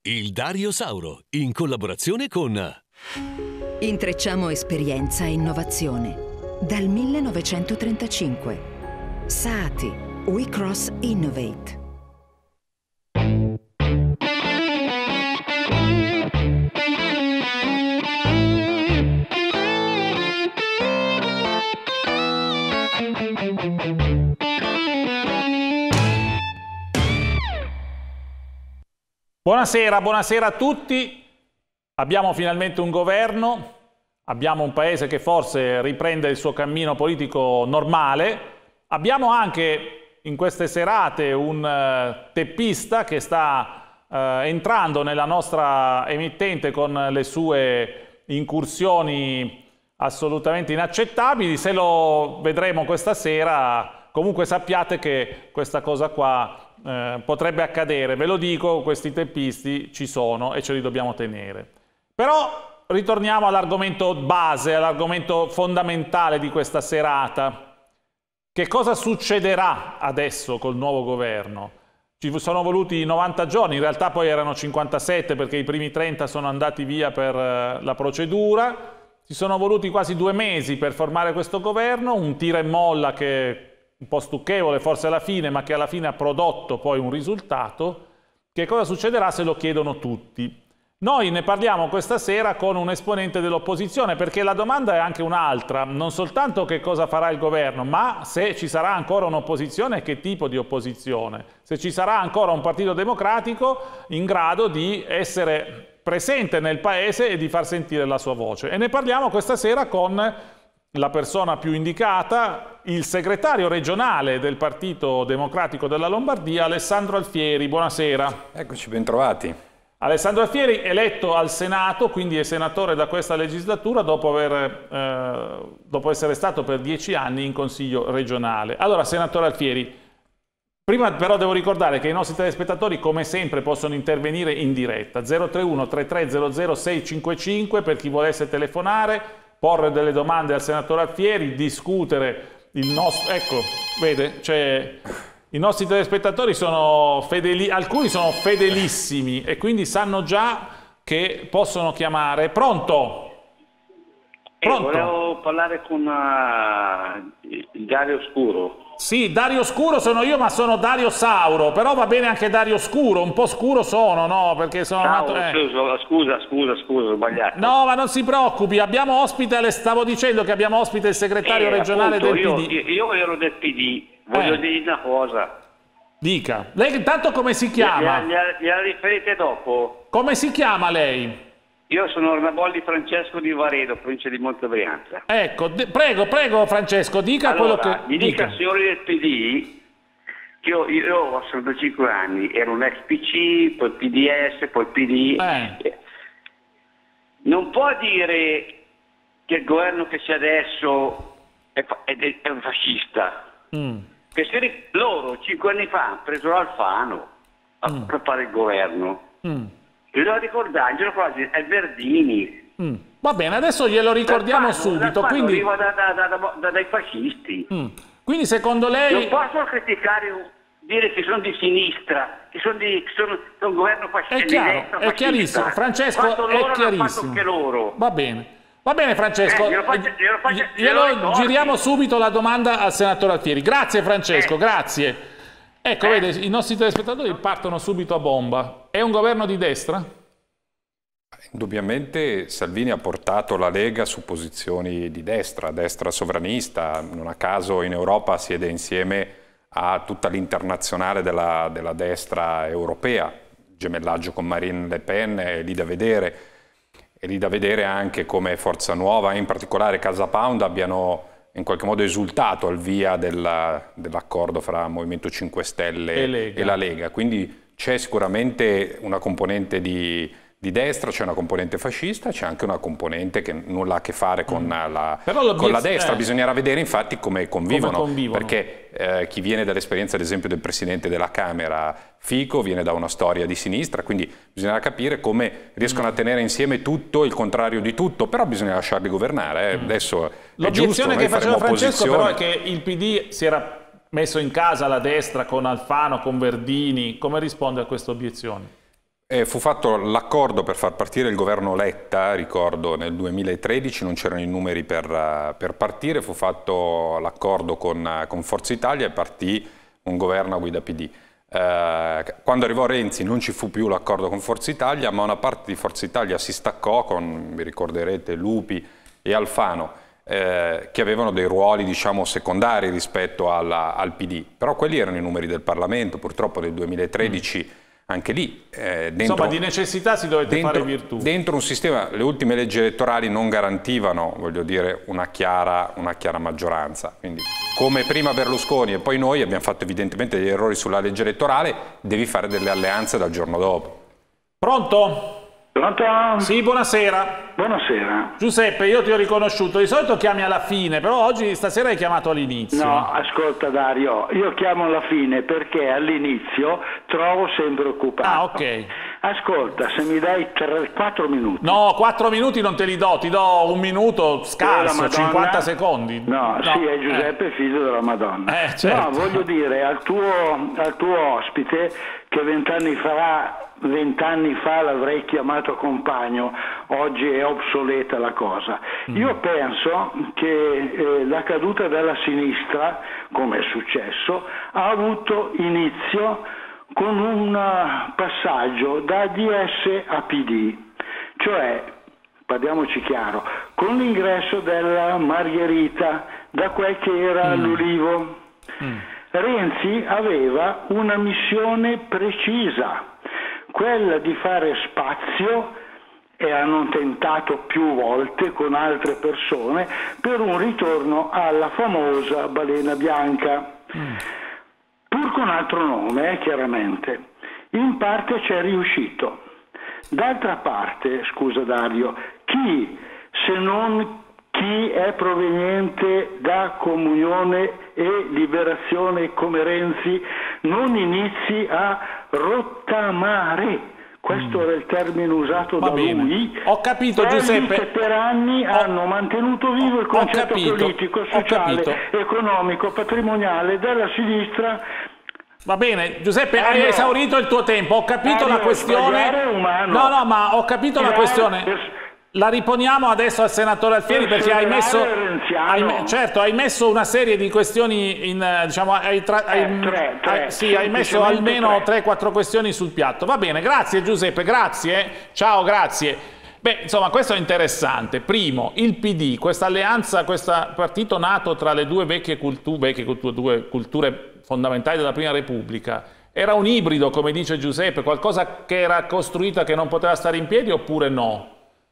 Il Dariosauro, in collaborazione con... Intrecciamo esperienza e innovazione. Dal 1935. Saati, We Cross Innovate. Buonasera, buonasera a tutti. Abbiamo finalmente un governo, abbiamo un paese che forse riprende il suo cammino politico normale, abbiamo anche in queste serate un teppista che sta entrando nella nostra emittente con le sue incursioni assolutamente inaccettabili. Se lo vedremo questa sera, comunque sappiate che questa cosa qua potrebbe accadere, ve lo dico, questi teppisti ci sono e ce li dobbiamo tenere. Però ritorniamo all'argomento base, all'argomento fondamentale di questa serata. Che cosa succederà adesso col nuovo governo? Ci sono voluti 90 giorni, in realtà poi erano 57 perché i primi 30 sono andati via per la procedura. Ci sono voluti quasi 2 mesi per formare questo governo, un tira e molla che un po' stucchevole forse alla fine, ma che alla fine ha prodotto poi un risultato. Che cosa succederà se lo chiedono tutti? Noi ne parliamo questa sera con un esponente dell'opposizione, perché la domanda è anche un'altra, non soltanto che cosa farà il governo, ma se ci sarà ancora un'opposizione e che tipo di opposizione, se ci sarà ancora un Partito Democratico in grado di essere presente nel paese e di far sentire la sua voce. E ne parliamo questa sera con la persona più indicata, il segretario regionale del Partito Democratico della Lombardia, Alessandro Alfieri. Buonasera. Eccoci, bentrovati. Alessandro Alfieri, eletto al Senato, quindi è senatore da questa legislatura dopo essere stato per 10 anni in Consiglio regionale. Allora, senatore Alfieri, prima però devo ricordare che i nostri telespettatori come sempre possono intervenire in diretta. 031 3300 655 per chi volesse telefonare, porre delle domande al senatore Alfieri, discutere il nostro... Ecco, vede, c'è... I nostri telespettatori sono fedeli, alcuni sono fedelissimi e quindi sanno già che possono chiamare. Pronto? Pronto? Volevo parlare con Dario Scuro. Sì, Dario Scuro sono io, ma sono Dario Sauro, però va bene anche Dario Scuro, un po' scuro sono, no? Perché sono nato... Scusa, ho sbagliato. No, ma non si preoccupi, abbiamo ospite, stavo dicendo che abbiamo ospite il segretario regionale appunto, del PD. Io ero del PD. Voglio dire una cosa. Dica. Lei intanto come si chiama? Gliela riferite dopo? Come si chiama lei? Io sono Ornabolli Francesco di Varedo, provincia di Montebrianza. Ecco, prego Francesco, dica allora, quello che... Gli dica signori del PD che io ho 65 anni, ero un ex PC, poi PDS, poi PD. Non può dire che il governo che c'è adesso è un fascista. Perché loro 5 anni fa hanno preso Alfano per fare il governo. Glielo ricordaggelo quasi, è Verdini. Va bene, adesso glielo ricordiamo subito. Quindi arriva dai fascisti. Quindi secondo lei... Non posso criticare, dire che sono di sinistra, che sono un governo fascista. È chiaro, è chiarissimo. Francesco, è chiarissimo. Anche loro. Va bene Francesco, glielo giriamo subito la domanda al senatore Alfieri. Grazie Francesco, grazie. Ecco, vede, i nostri telespettatori partono subito a bomba. È un governo di destra? Indubbiamente Salvini ha portato la Lega su posizioni di destra sovranista, non a caso in Europa siede insieme a tutta l'internazionale della destra europea, gemellaggio con Marine Le Pen è lì da vedere. È lì da vedere anche come Forza Nuova, in particolare Casa Pound, abbiano in qualche modo esultato al via dell'accordo fra Movimento 5 Stelle e la Lega. Quindi c'è sicuramente una componente di destra, c'è una componente fascista, c'è anche una componente che nulla ha a che fare con la destra. Bisognerà vedere infatti come convivono. Perché chi viene dall'esperienza ad esempio del Presidente della Camera Fico viene da una storia di sinistra, quindi bisognerà capire come riescono a tenere insieme tutto e il contrario di tutto, però bisogna lasciarli governare. Adesso l'obiezione che faceva Francesco però è che il PD si era messo in casa la destra con Alfano, con Verdini. Come risponde a questa obiezione? Fu fatto l'accordo per far partire il governo Letta, ricordo nel 2013, non c'erano i numeri per partire, fu fatto l'accordo con Forza Italia e partì un governo a guida PD. Quando arrivò Renzi non ci fu più l'accordo con Forza Italia, ma una parte di Forza Italia si staccò con, vi ricorderete, Lupi e Alfano, che avevano dei ruoli, diciamo, secondari rispetto al PD. Però quelli erano i numeri del Parlamento, purtroppo nel 2013 anche lì. Insomma, di necessità si dovete fare virtù. Dentro un sistema, le ultime leggi elettorali non garantivano, voglio dire, una chiara maggioranza. Quindi, come prima Berlusconi e poi noi abbiamo fatto evidentemente degli errori sulla legge elettorale, devi fare delle alleanze dal giorno dopo. Pronto? Pronto? Sì, buonasera. Buonasera. Giuseppe, io ti ho riconosciuto, di solito chiami alla fine, però oggi stasera hai chiamato all'inizio. No, ascolta Dario, io chiamo alla fine perché all'inizio trovo sempre occupato. Ah, ok. Ascolta, se mi dai 4 minuti. No, 4 minuti non te li do, ti do un minuto scarso, 50 secondi. No, sì, è Giuseppe, figlio della Madonna. Certo. No, voglio dire al tuo ospite che 20 anni fa l'avrei chiamato compagno, oggi è obsoleta la cosa. Io penso che la caduta della sinistra, come è successo, ha avuto inizio con un passaggio da DS a PD, cioè, parliamoci chiaro, con l'ingresso della Margherita da quel che era l'Ulivo. Renzi aveva una missione precisa, quella di fare spazio, e hanno tentato più volte con altre persone, per un ritorno alla famosa balena bianca. Pur con altro nome, chiaramente. In parte c'è riuscito. D'altra parte, scusa Dario, chi, se non chi è proveniente da Comunione e Liberazione come Renzi, non inizi a rottamare? Questo era il termine usato da lui. Ho capito, Giuseppe. Che per anni hanno mantenuto vivo il concetto politico, sociale, economico, patrimoniale della sinistra. Va bene, Giuseppe, hai esaurito il tuo tempo, ho capito la questione. No, ma ho capito la questione. La riponiamo adesso al senatore Alfieri perché hai messo una serie di questioni diciamo, hai messo almeno 3-4 questioni sul piatto. Va bene, grazie Giuseppe, grazie. Ciao, grazie. Beh, insomma, questo è interessante. Primo, il PD, questa alleanza, questo partito nato tra le due due culture fondamentali della Prima Repubblica, era un ibrido, come dice Giuseppe, qualcosa che era costruita che non poteva stare in piedi oppure no?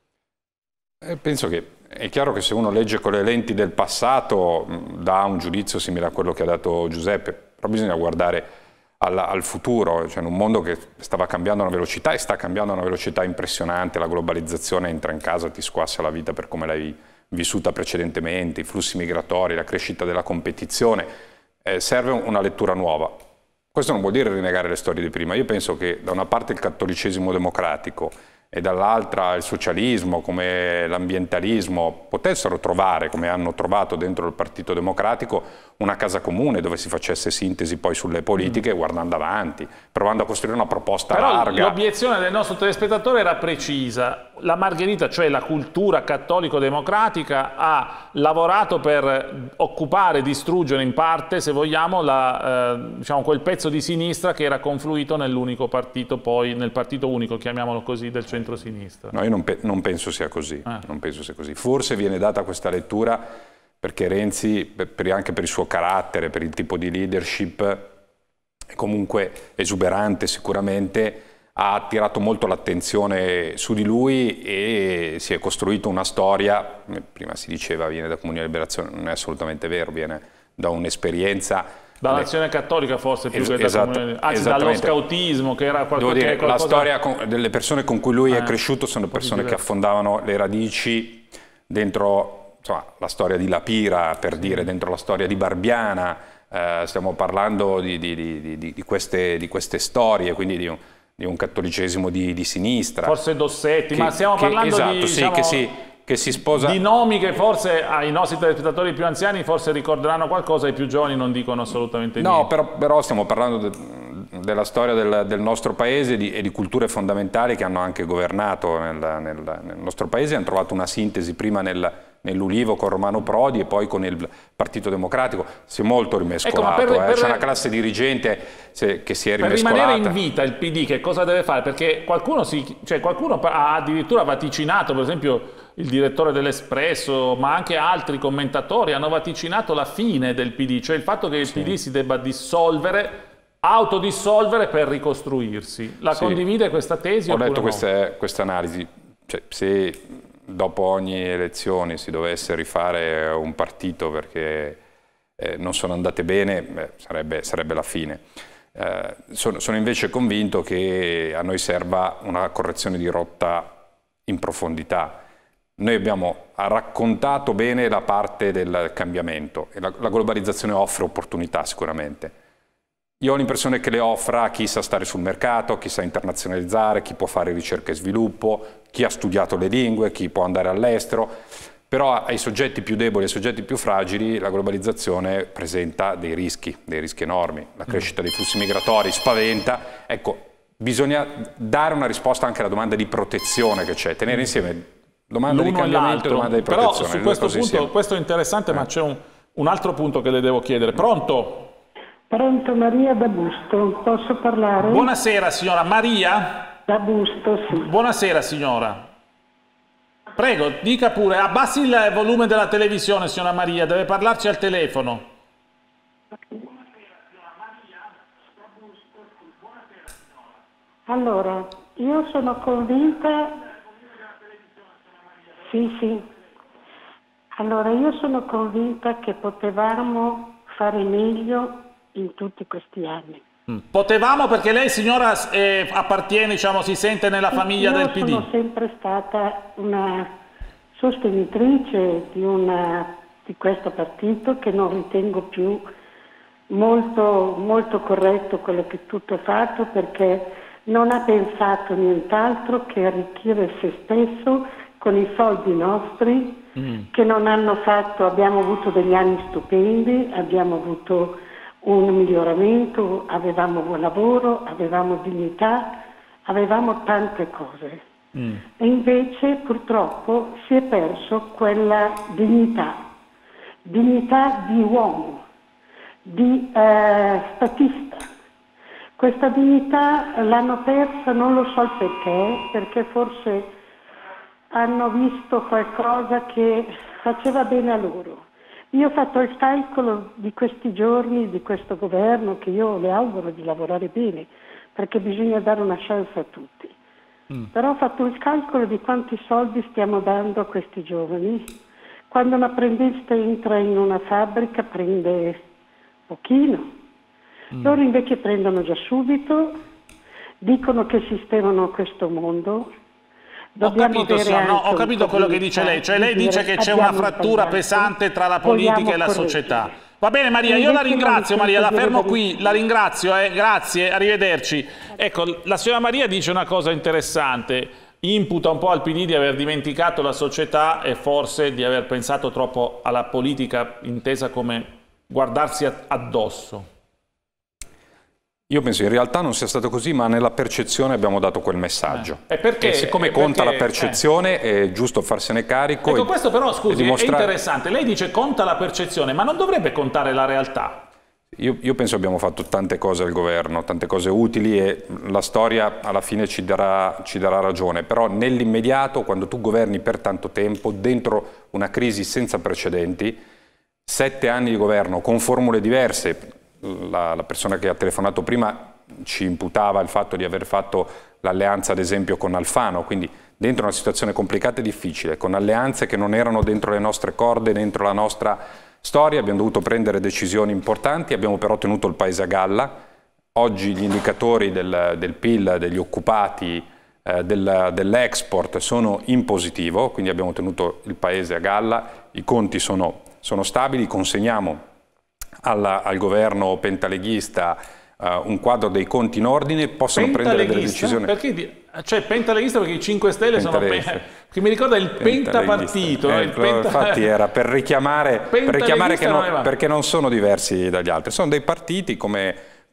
Penso che è chiaro che se uno legge con le lenti del passato dà un giudizio simile a quello che ha dato Giuseppe, però bisogna guardare al futuro, cioè in un mondo che stava cambiando a una velocità e sta cambiando a una velocità impressionante, la globalizzazione entra in casa, ti squassa la vita per come l'hai vissuta precedentemente, i flussi migratori, la crescita della competizione, serve una lettura nuova. Questo non vuol dire rinnegare le storie di prima, io penso che da una parte il cattolicesimo democratico e dall'altra il socialismo, come l'ambientalismo, potessero trovare, come hanno trovato dentro il Partito Democratico, una casa comune dove si facesse sintesi poi sulle politiche guardando avanti, provando a costruire una proposta larga. L'obiezione del nostro telespettatore era precisa. La Margherita, cioè la cultura cattolico-democratica, ha lavorato per occupare, distruggere in parte, se vogliamo, diciamo, quel pezzo di sinistra che era confluito nell'unico partito, poi nel partito unico, chiamiamolo così, del centro-sinistra. No, io non penso sia così. Non penso sia così. Forse viene data questa lettura perché Renzi, anche per il suo carattere, per il tipo di leadership, è comunque esuberante sicuramente, ha attirato molto l'attenzione su di lui e si è costruito una storia, prima si diceva viene da Comunione e Liberazione, non è assolutamente vero, viene da un'esperienza... Dall'azione cattolica forse più che da Comunione, anzi dallo scautismo, che era qualcosa... La storia delle persone con cui lui è cresciuto sono persone che affondavano le radici dentro... Insomma, la storia di La Pira, per dire, dentro la storia di Barbiana, stiamo parlando di queste storie, quindi di un cattolicesimo di sinistra. Forse Dossetti, ma stiamo parlando esatto, di... Sì, diciamo, che si sposa... Di nomi che forse ai nostri telespettatori più anziani forse ricorderanno qualcosa, i più giovani non dicono assolutamente niente. No, però stiamo parlando della storia del nostro paese e di culture fondamentali che hanno anche governato nel nostro paese, hanno trovato una sintesi prima nell'Ulivo con Romano Prodi e poi con il Partito Democratico. Si è molto rimescolato, ecco, c'è una classe dirigente che si è rimescolata. Per rimanere in vita il PD che cosa deve fare? Perché qualcuno ha addirittura vaticinato, per esempio il direttore dell'Espresso, ma anche altri commentatori hanno vaticinato la fine del PD, cioè il fatto che il PD si debba autodissolvere per ricostruirsi. La condivide questa tesi? Ho letto questa analisi. Cioè, se dopo ogni elezione si dovesse rifare un partito perché non sono andate bene, sarebbe la fine. Sono invece convinto che a noi serva una correzione di rotta in profondità. Noi abbiamo raccontato bene la parte del cambiamento e la globalizzazione offre opportunità sicuramente. Io ho l'impressione che le offra a chi sa stare sul mercato, chi sa internazionalizzare, chi può fare ricerca e sviluppo, chi ha studiato le lingue, chi può andare all'estero, però ai soggetti più deboli, ai soggetti più fragili, la globalizzazione presenta dei rischi enormi. La crescita dei flussi migratori spaventa. Ecco, bisogna dare una risposta anche alla domanda di protezione che c'è, tenere insieme domanda di cambiamento e domanda di protezione. Però su questo punto, questo è interessante, ma c'è un altro punto che le devo chiedere. Pronto? Pronto, Maria da Busto, posso parlare? Buonasera signora, Maria? Da Busto, sì. Buonasera signora. Prego, dica pure, abbassi il volume della televisione signora Maria, deve parlarci al telefono. Allora, io sono convinta... Sì. Allora, io sono convinta che potevamo fare meglio in tutti questi anni. Potevamo perché lei signora appartiene, diciamo, si sente nella famiglia del PD. Io sono sempre stata una sostenitrice di questo partito che non ritengo più molto corretto quello che tutto è fatto, perché non ha pensato nient'altro che arricchire se stesso con i soldi nostri che non hanno fatto. Abbiamo avuto degli anni stupendi, abbiamo avuto un miglioramento, avevamo buon lavoro, avevamo dignità, avevamo tante cose. E invece purtroppo si è perso quella dignità di uomo, di statista. Questa dignità l'hanno persa, non lo so perché forse hanno visto qualcosa che faceva bene a loro. Io ho fatto il calcolo di questi giorni, di questo governo, che io le auguro di lavorare bene, perché bisogna dare una chance a tutti. Però ho fatto il calcolo di quanti soldi stiamo dando a questi giovani. Quando un apprendista entra in una fabbrica prende pochino. Loro invece prendono già subito, dicono che sistemano questo mondo. Ho capito quello che dice lei, cioè lei dice che c'è una frattura pesante tra la politica e la società. Va bene Maria, io la ringrazio Maria, la fermo qui, la ringrazio, grazie, arrivederci. Ecco, la signora Maria dice una cosa interessante, imputa un po' al PD di aver dimenticato la società e forse di aver pensato troppo alla politica intesa come guardarsi addosso. Io penso in realtà non sia stato così, ma nella percezione abbiamo dato quel messaggio. E siccome conta la percezione, è giusto farsene carico. Ecco, questo però, scusi, è interessante. Lei dice conta la percezione, ma non dovrebbe contare la realtà? Io penso abbiamo fatto tante cose al governo, tante cose utili e la storia alla fine ci darà ragione. Però nell'immediato, quando tu governi per tanto tempo, dentro una crisi senza precedenti, 7 anni di governo con formule diverse, la persona che ha telefonato prima ci imputava il fatto di aver fatto l'alleanza ad esempio con Alfano, quindi dentro una situazione complicata e difficile, con alleanze che non erano dentro le nostre corde, dentro la nostra storia, abbiamo dovuto prendere decisioni importanti, abbiamo però tenuto il paese a galla. Oggi gli indicatori del PIL, degli occupati, dell'export sono in positivo, quindi abbiamo tenuto il paese a galla, i conti sono stabili, consegniamo al governo pentaleghista un quadro dei conti in ordine, possono prendere delle decisioni. Perché, cioè pentaleghista perché i 5 Stelle sono... che mi ricorda il pentapartito. Infatti era per richiamare che perché non sono diversi dagli altri, sono dei partiti come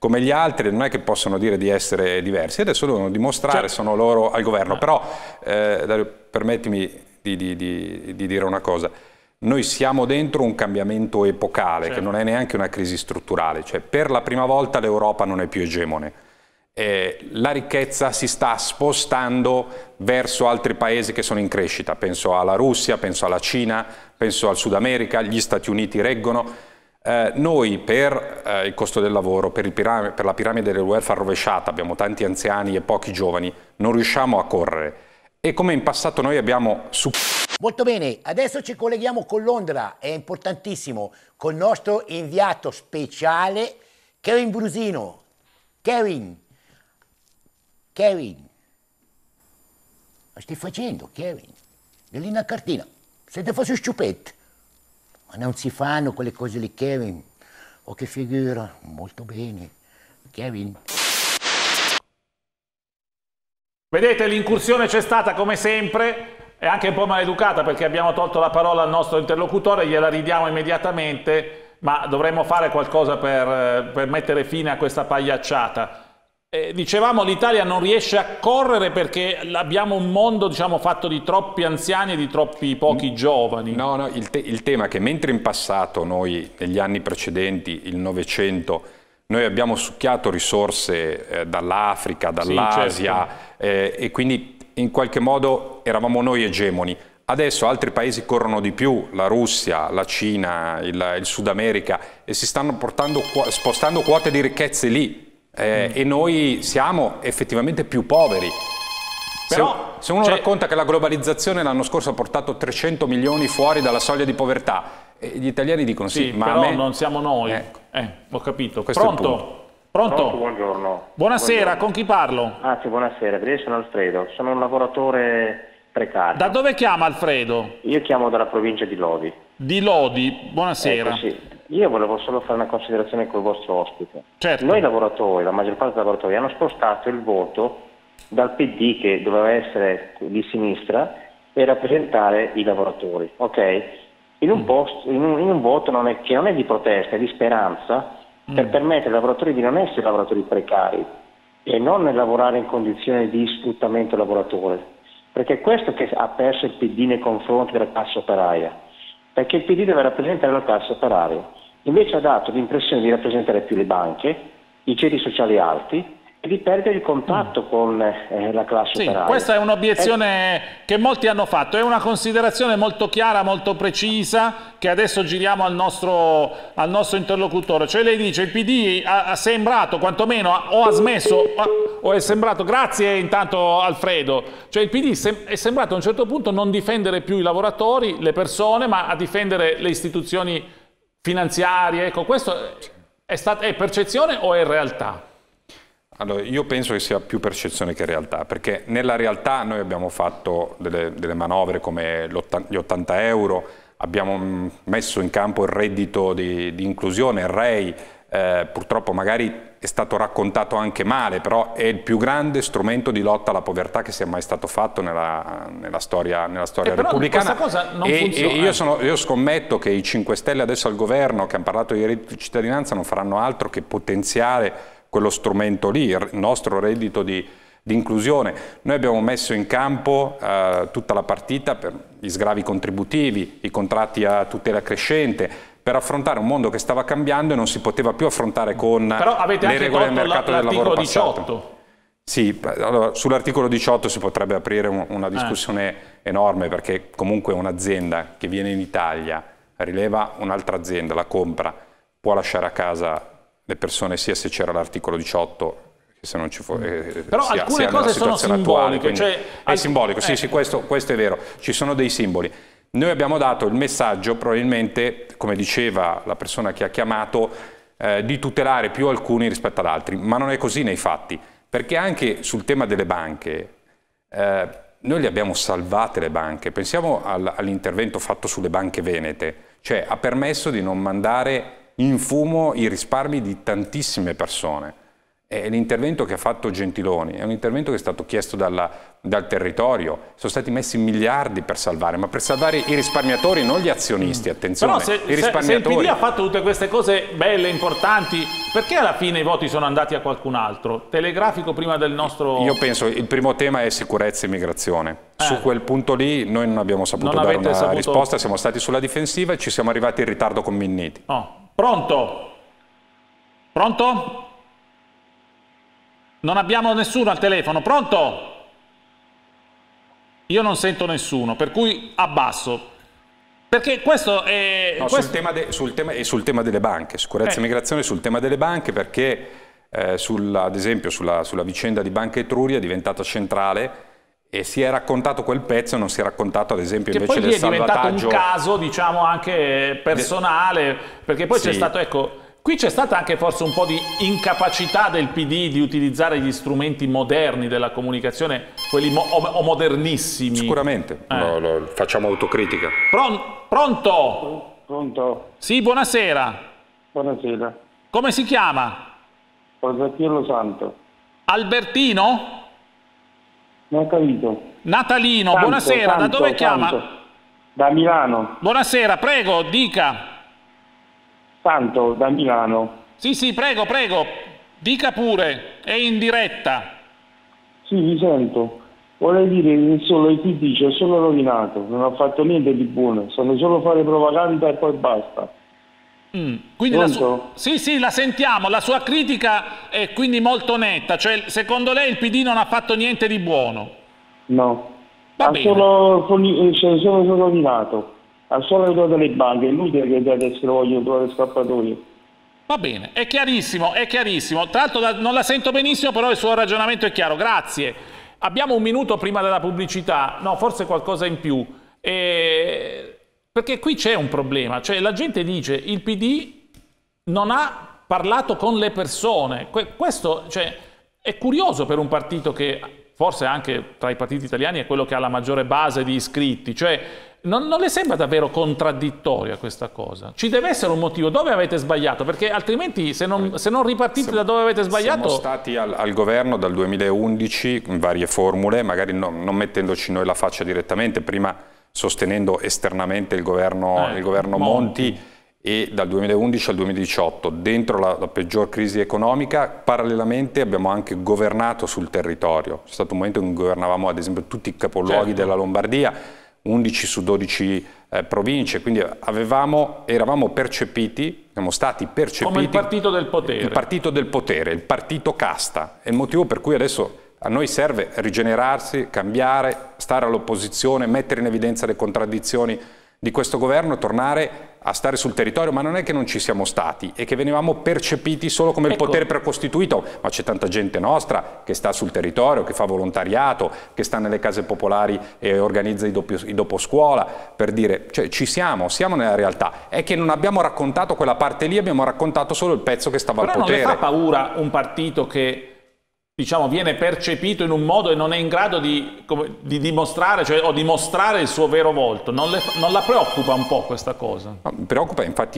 come gli altri, non è che possono dire di essere diversi, adesso devono dimostrare, sono loro al governo. Però permettimi di dire una cosa, noi siamo dentro un cambiamento epocale, che non è neanche una crisi strutturale, cioè per la prima volta l'Europa non è più egemone. La ricchezza si sta spostando verso altri paesi che sono in crescita, penso alla Russia, penso alla Cina, penso al Sud America, gli Stati Uniti reggono. Noi per il costo del lavoro, per la piramide del welfare rovesciata, abbiamo tanti anziani e pochi giovani, non riusciamo a correre. E come in passato noi abbiamo... Molto bene, adesso ci colleghiamo con Londra, è importantissimo, col nostro inviato speciale Kevin Brusino. Kevin, ma stai facendo, Kevin? Lì una cartina, se te fosse sciupetto. Ma non si fanno quelle cose lì, Kevin. Oh, che figura, molto bene. Kevin. Vedete, l'incursione c'è stata come sempre, è anche un po' maleducata perché abbiamo tolto la parola al nostro interlocutore, gliela ridiamo immediatamente, ma dovremmo fare qualcosa per mettere fine a questa pagliacciata. Dicevamo, l'Italia non riesce a correre perché abbiamo un mondo, diciamo, fatto di troppi anziani e di troppi pochi giovani. No, il tema è che mentre in passato noi, negli anni precedenti, il Novecento, noi abbiamo succhiato risorse dall'Africa, dall'Asia, e quindi in qualche modo eravamo noi egemoni. Adesso altri paesi corrono di più, la Russia, la Cina, il Sud America, e si stanno spostando quote di ricchezze lì. E noi siamo effettivamente più poveri. Però, se uno racconta che la globalizzazione l'anno scorso ha portato 300 milioni fuori dalla soglia di povertà, gli italiani dicono sì, ma però non siamo noi. Ho capito. Pronto? Pronto, buongiorno. Buonasera, con chi parlo? Sì, buonasera, io sono Alfredo, sono un lavoratore precario. Da dove chiama Alfredo? Io chiamo dalla provincia di Lodi. Di Lodi, buonasera. Sì. Io volevo solo fare una considerazione col vostro ospite. Certo. Noi lavoratori, la maggior parte dei lavoratori, hanno spostato il voto dal PD, che doveva essere di sinistra, per rappresentare i lavoratori, ok? In un voto che non è di protesta, è di speranza, per permettere ai lavoratori di non essere lavoratori precari e non lavorare in condizioni di sfruttamento lavoratore. Perché è questo che ha perso il PD nei confronti della classe operaia. Perché il PD deve rappresentare la classe operaia. Invece ha dato l'impressione di rappresentare più le banche, i ceti sociali alti e di perdere il contatto con la classe operaia. Questa è un'obiezione che molti hanno fatto, è una considerazione molto chiara, molto precisa, che adesso giriamo al nostro interlocutore. Cioè lei dice, il PD ha sembrato, quantomeno, o ha smesso, o è sembrato, grazie intanto Alfredo, cioè il PD è sembrato a un certo punto non difendere più i lavoratori, le persone, ma a difendere le istituzioni finanziarie. Ecco, questo è percezione o è realtà? Allora, io penso che sia più percezione che realtà, perché nella realtà noi abbiamo fatto delle manovre come gli 80 euro, abbiamo messo in campo il reddito di inclusione, il REI, purtroppo magari è stato raccontato anche male, però è il più grande strumento di lotta alla povertà che sia mai stato fatto nella storia repubblicana. Questa cosa non funziona. Io scommetto che i 5 Stelle adesso al governo, che hanno parlato di reddito di cittadinanza, non faranno altro che potenziare quello strumento lì, il nostro reddito di inclusione. Noi abbiamo messo in campo tutta la partita per gli sgravi contributivi, i contratti a tutela crescente, per affrontare un mondo che stava cambiando e non si poteva più affrontare con le regole del mercato del lavoro passato. Sì, allora, sull'articolo 18 si potrebbe aprire una discussione enorme, perché comunque un'azienda che viene in Italia, rileva un'altra azienda, la compra, può lasciare a casa le persone sia se c'era l'articolo 18 che se non ci fosse. Però alcune cose sono simboliche. È simbolico, sì, questo è vero, ci sono dei simboli. Noi abbiamo dato il messaggio, probabilmente, come diceva la persona che ha chiamato, di tutelare più alcuni rispetto ad altri, ma non è così nei fatti, perché anche sul tema delle banche, noi le abbiamo salvate le banche. Pensiamo all'intervento fatto sulle banche venete, cioè ha permesso di non mandare in fumo i risparmi di tantissime persone. E l'intervento che ha fatto Gentiloni è un intervento che è stato chiesto dal territorio. Sono stati messi miliardi per salvare, ma per salvare i risparmiatori, non gli azionisti, attenzione. Però se il PD ha fatto tutte queste cose belle, importanti, perché alla fine i voti sono andati a qualcun altro? Telegrafico prima del nostro... Io penso il primo tema è sicurezza e immigrazione. Su quel punto lì noi non abbiamo saputo dare una risposta, siamo stati sulla difensiva e ci siamo arrivati in ritardo con Minniti. Oh. Pronto? Pronto? Non abbiamo nessuno al telefono, pronto? Io non sento nessuno, per cui abbasso. Perché questo è... No, sul tema delle banche, sicurezza e migrazione, sul tema delle banche, perché ad esempio sulla vicenda di Banca Etruria è diventata centrale e si è raccontato quel pezzo e non si è raccontato ad esempio invece del salvataggio... Che poi lì è diventato un caso, diciamo, anche personale, perché poi c'è stato, ecco... Qui c'è stata anche forse un po' di incapacità del PD di utilizzare gli strumenti moderni della comunicazione, quelli modernissimi. Sicuramente, facciamo autocritica. Pronto? Pronto? Sì, buonasera. Buonasera. Come si chiama? Albertino Santo. Albertino? Non ho capito. Natalino, Santo, buonasera. Da dove chiama? Da Milano. Buonasera, prego, dica. Santo, da Milano. Sì, prego, dica pure, è in diretta. Sì, vi sento. Vorrei dire che solo il PD ci ha solo rovinato, non ha fatto niente di buono, sanno solo fare propaganda e poi basta. Quindi sì, la sentiamo, la sua critica è quindi molto netta, cioè secondo lei il PD non ha fatto niente di buono? No, ha solo rovinato. Ha solo aiutato le banche, è inutile che adesso vogliono trovare scappatori. Va bene, è chiarissimo, è chiarissimo. Tra l'altro non la sento benissimo, però il suo ragionamento è chiaro. Grazie. Abbiamo un minuto prima della pubblicità, no, forse qualcosa in più. Perché qui c'è un problema, cioè la gente dice il PD non ha parlato con le persone. Questo è curioso per un partito che forse anche tra i partiti italiani è quello che ha la maggiore base di iscritti, cioè non le sembra davvero contraddittoria questa cosa? Ci deve essere un motivo. Dove avete sbagliato? Perché altrimenti se non ripartite da dove avete sbagliato... Siamo stati al governo dal 2011 in varie formule, magari non mettendoci noi la faccia direttamente, prima sostenendo esternamente il governo Monti, e dal 2011 al 2018, dentro la peggior crisi economica, parallelamente abbiamo anche governato sul territorio. C'è stato un momento in cui governavamo ad esempio tutti i capoluoghi della Lombardia, 11 su 12 province, quindi eravamo percepiti, siamo stati percepiti come il partito del potere. Il partito del potere, il partito casta. È il motivo per cui adesso a noi serve rigenerarsi, cambiare, stare all'opposizione, mettere in evidenza le contraddizioni di questo governo, tornare a stare sul territorio, ma non è che non ci siamo stati, è che venivamo percepiti solo come il potere precostituito, ma c'è tanta gente nostra che sta sul territorio, che fa volontariato, che sta nelle case popolari e organizza i doposcuola, per dire, cioè siamo nella realtà, è che non abbiamo raccontato quella parte lì, abbiamo raccontato solo il pezzo che stava al potere. Però non le fa paura un partito che diciamo viene percepito in un modo e non è in grado di dimostrare, cioè, o di mostrare il suo vero volto? Non la preoccupa un po' questa cosa? No, mi preoccupa, infatti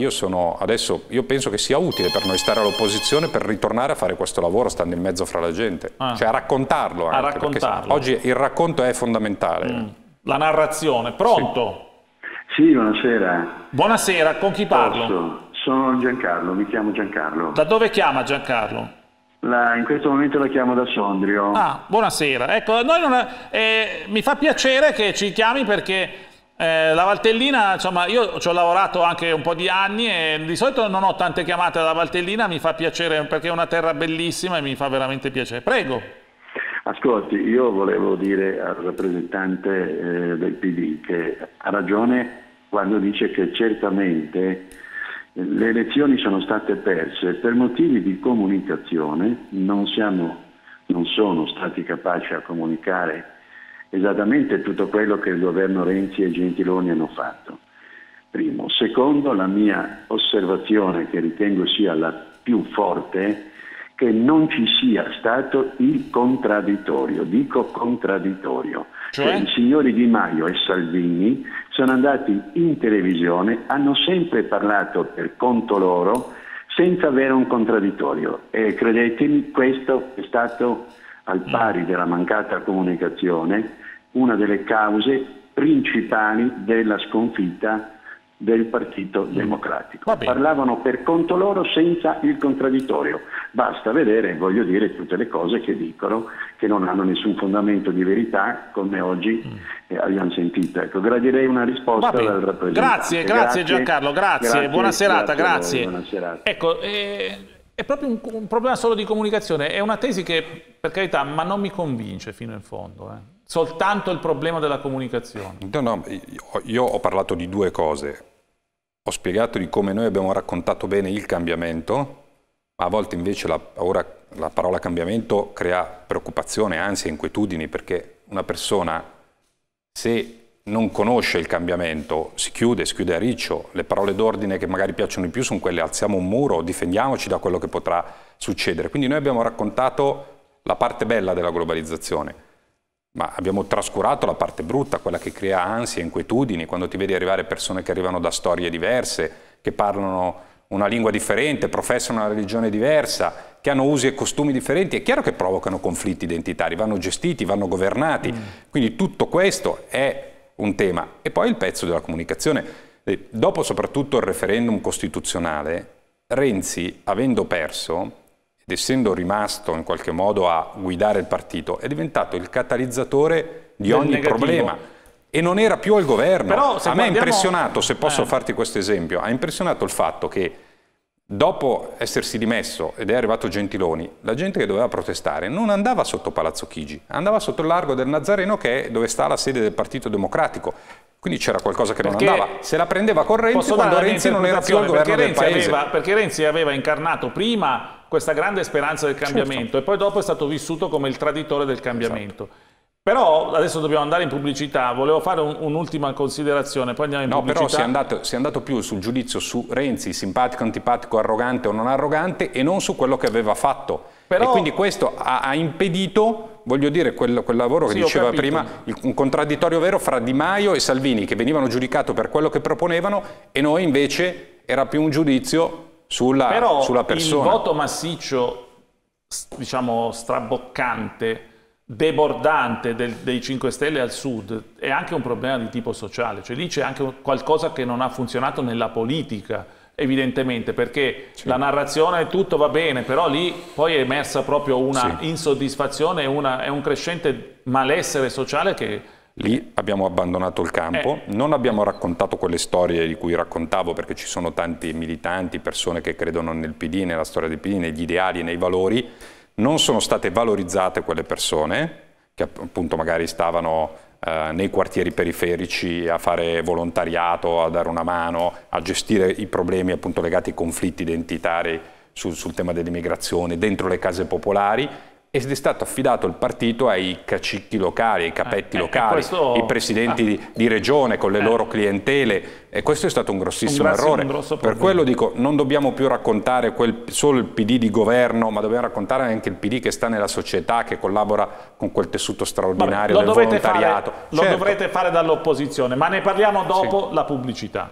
io penso che sia utile per noi stare all'opposizione per ritornare a fare questo lavoro stando in mezzo fra la gente, cioè a raccontarlo anche, raccontarlo. Oggi il racconto è fondamentale. La narrazione. Pronto? Sì, buonasera. Buonasera, con chi parlo? Sono Giancarlo, mi chiamo Giancarlo. Da dove chiama Giancarlo? In questo momento la chiamo da Sondrio. Buonasera. Ecco, mi fa piacere che ci chiami perché la Valtellina, insomma, io ci ho lavorato anche un po' di anni e di solito non ho tante chiamate alla Valtellina, mi fa piacere perché è una terra bellissima e mi fa veramente piacere. Prego. Ascolti, io volevo dire al rappresentante del PD che ha ragione quando dice che certamente le elezioni sono state perse per motivi di comunicazione, non sono stati capaci a comunicare esattamente tutto quello che il governo Renzi e Gentiloni hanno fatto. Primo. Secondo, la mia osservazione, che ritengo sia la più forte, che non ci sia stato il contraddittorio, dico contraddittorio. Cioè? I signori Di Maio e Salvini sono andati in televisione, hanno sempre parlato per conto loro, senza avere un contraddittorio. E credetemi, questo è stato, al pari della mancata comunicazione, una delle cause principali della sconfitta del Partito Democratico. Parlavano per conto loro senza il contraddittorio. Basta vedere, voglio dire, tutte le cose che dicono, che non hanno nessun fondamento di verità, come oggi abbiamo sentito. Ecco, gradirei una risposta dal rappresentante. Grazie Giancarlo, grazie. Buona serata, grazie. Buona serata. Ecco, è proprio un problema solo di comunicazione, è una tesi che, per carità, ma non mi convince fino in fondo. Soltanto il problema della comunicazione. No, io ho parlato di due cose. Ho spiegato di come noi abbiamo raccontato bene il cambiamento, ma a volte invece la parola cambiamento crea preoccupazione, ansia, inquietudini, perché una persona, se non conosce il cambiamento, si chiude a riccio. Le parole d'ordine che magari piacciono di più sono quelle: alziamo un muro, difendiamoci da quello che potrà succedere. Quindi noi abbiamo raccontato la parte bella della globalizzazione, ma abbiamo trascurato la parte brutta, quella che crea ansia e inquietudini, quando ti vedi arrivare persone che arrivano da storie diverse, che parlano una lingua differente, professano una religione diversa, che hanno usi e costumi differenti. È chiaro che provocano conflitti identitari, vanno gestiti, vanno governati. Quindi tutto questo è un tema. E poi il pezzo della comunicazione. Dopo soprattutto il referendum costituzionale, Renzi, avendo perso, ed essendo rimasto in qualche modo a guidare il partito, è diventato il catalizzatore di ogni problema e non era più al governo. Però, a me è impressionato, se posso farti questo esempio, ha impressionato il fatto che dopo essersi dimesso ed è arrivato Gentiloni, la gente che doveva protestare non andava sotto Palazzo Chigi, andava sotto il largo del Nazareno, che è dove sta la sede del Partito Democratico. Quindi c'era qualcosa che non andava. Se la prendeva con Renzi quando Renzi non era più al governo del paese. Perché Renzi aveva incarnato prima questa grande speranza del cambiamento, e poi dopo è stato vissuto come il traditore del cambiamento. Però adesso dobbiamo andare in pubblicità. Volevo fare un'ultima considerazione, poi andiamo in pubblicità. Però si è andato più sul giudizio su Renzi, simpatico, antipatico, arrogante o non arrogante, e non su quello che aveva fatto. E quindi questo ha impedito, voglio dire, quel lavoro che diceva prima, un contraddittorio vero fra Di Maio e Salvini, che venivano giudicati per quello che proponevano, e noi invece era più un giudizio sulla persona. Il voto massiccio, diciamo straboccante, debordante dei 5 Stelle al sud è anche un problema di tipo sociale, cioè lì c'è anche qualcosa che non ha funzionato nella politica, evidentemente, perché la narrazione tutto va bene, però lì poi è emersa proprio una insoddisfazione e un crescente malessere sociale che... Lì abbiamo abbandonato il campo, non abbiamo raccontato quelle storie di cui raccontavo, perché ci sono tanti militanti, persone che credono nel PD, nella storia del PD, negli ideali e nei valori. Non sono state valorizzate quelle persone che appunto magari stavano nei quartieri periferici a fare volontariato, a dare una mano, a gestire i problemi appunto legati ai conflitti identitari sul tema dell'immigrazione dentro le case popolari, ed è stato affidato il partito ai cacicchi locali, ai capetti locali, i presidenti di regione con le loro clientele, e questo è stato un grossissimo errore. Per quello dico, non dobbiamo più raccontare solo il PD di governo, ma dobbiamo raccontare anche il PD che sta nella società, che collabora con quel tessuto straordinario del volontariato. Lo dovrete fare dall'opposizione, ma ne parliamo dopo la pubblicità.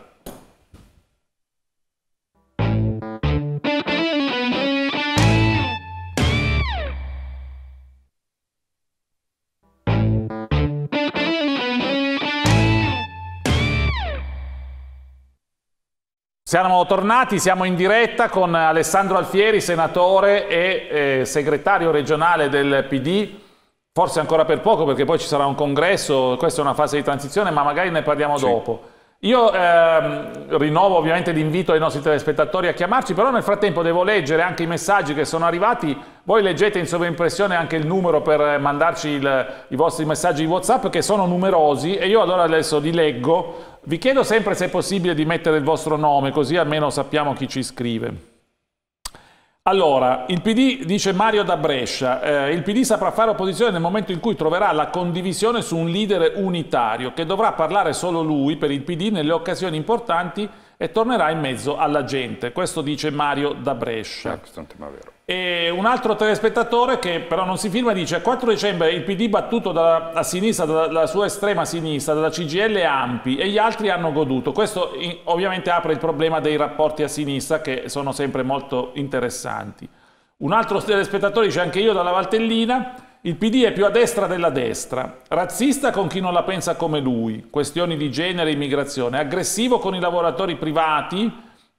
Siamo tornati, siamo in diretta con Alessandro Alfieri, senatore e segretario regionale del PD, forse ancora per poco perché poi ci sarà un congresso, questa è una fase di transizione, ma magari ne parliamo dopo. Io rinnovo ovviamente l'invito ai nostri telespettatori a chiamarci, però nel frattempo devo leggere anche i messaggi che sono arrivati. Voi leggete in sovraimpressione anche il numero per mandarci i vostri messaggi di WhatsApp, che sono numerosi, e io allora adesso li leggo. Vi chiedo sempre, se è possibile, di mettere il vostro nome, così almeno sappiamo chi ci scrive. Allora, il PD, dice Mario da Brescia, il PD saprà fare opposizione nel momento in cui troverà la condivisione su un leader unitario, che dovrà parlare solo lui per il PD nelle occasioni importanti e tornerà in mezzo alla gente. Questo dice Mario da Brescia. Questo è un tema vero. E un altro telespettatore che però non si firma dice: a 4 dicembre il PD battuto a sinistra, dalla sua estrema sinistra, dalla CGIL e Ampi, e gli altri hanno goduto. Questo ovviamente apre il problema dei rapporti a sinistra, che sono sempre molto interessanti. Un altro telespettatore dice: anche io dalla Valtellina, il PD è più a destra della destra, razzista con chi non la pensa come lui, questioni di genere e immigrazione, aggressivo con i lavoratori privati,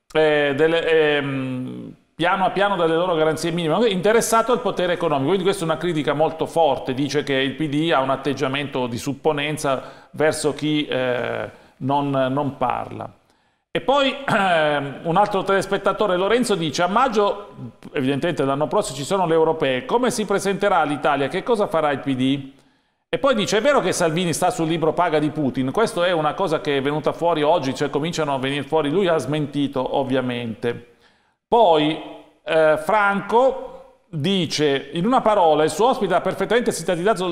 piano a piano dalle loro garanzie minime, interessato al potere economico. Quindi questa è una critica molto forte, dice che il PD ha un atteggiamento di supponenza verso chi non parla. E poi un altro telespettatore, Lorenzo, dice: a maggio, evidentemente l'anno prossimo ci sono le europee, come si presenterà l'Italia? Che cosa farà il PD? E poi dice: è vero che Salvini sta sul libro paga di Putin? Questa è una cosa che è venuta fuori oggi, cioè cominciano a venire fuori, lui ha smentito ovviamente. Poi Franco dice: in una parola, il suo ospite ha perfettamente sintetizzato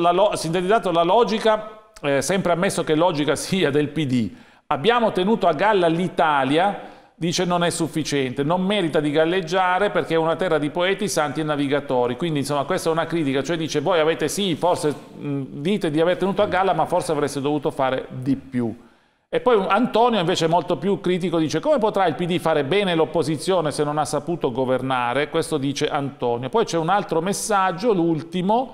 la logica, sempre ammesso che logica sia del PD. Abbiamo tenuto a galla l'Italia, dice, non è sufficiente, non merita di galleggiare perché è una terra di poeti, santi e navigatori. Quindi insomma questa è una critica, cioè dice: voi avete sì, forse dite di aver tenuto a galla, ma forse avreste dovuto fare di più. E poi Antonio invece è molto più critico, dice: come potrà il PD fare bene l'opposizione se non ha saputo governare? Questo dice Antonio. Poi c'è un altro messaggio, l'ultimo,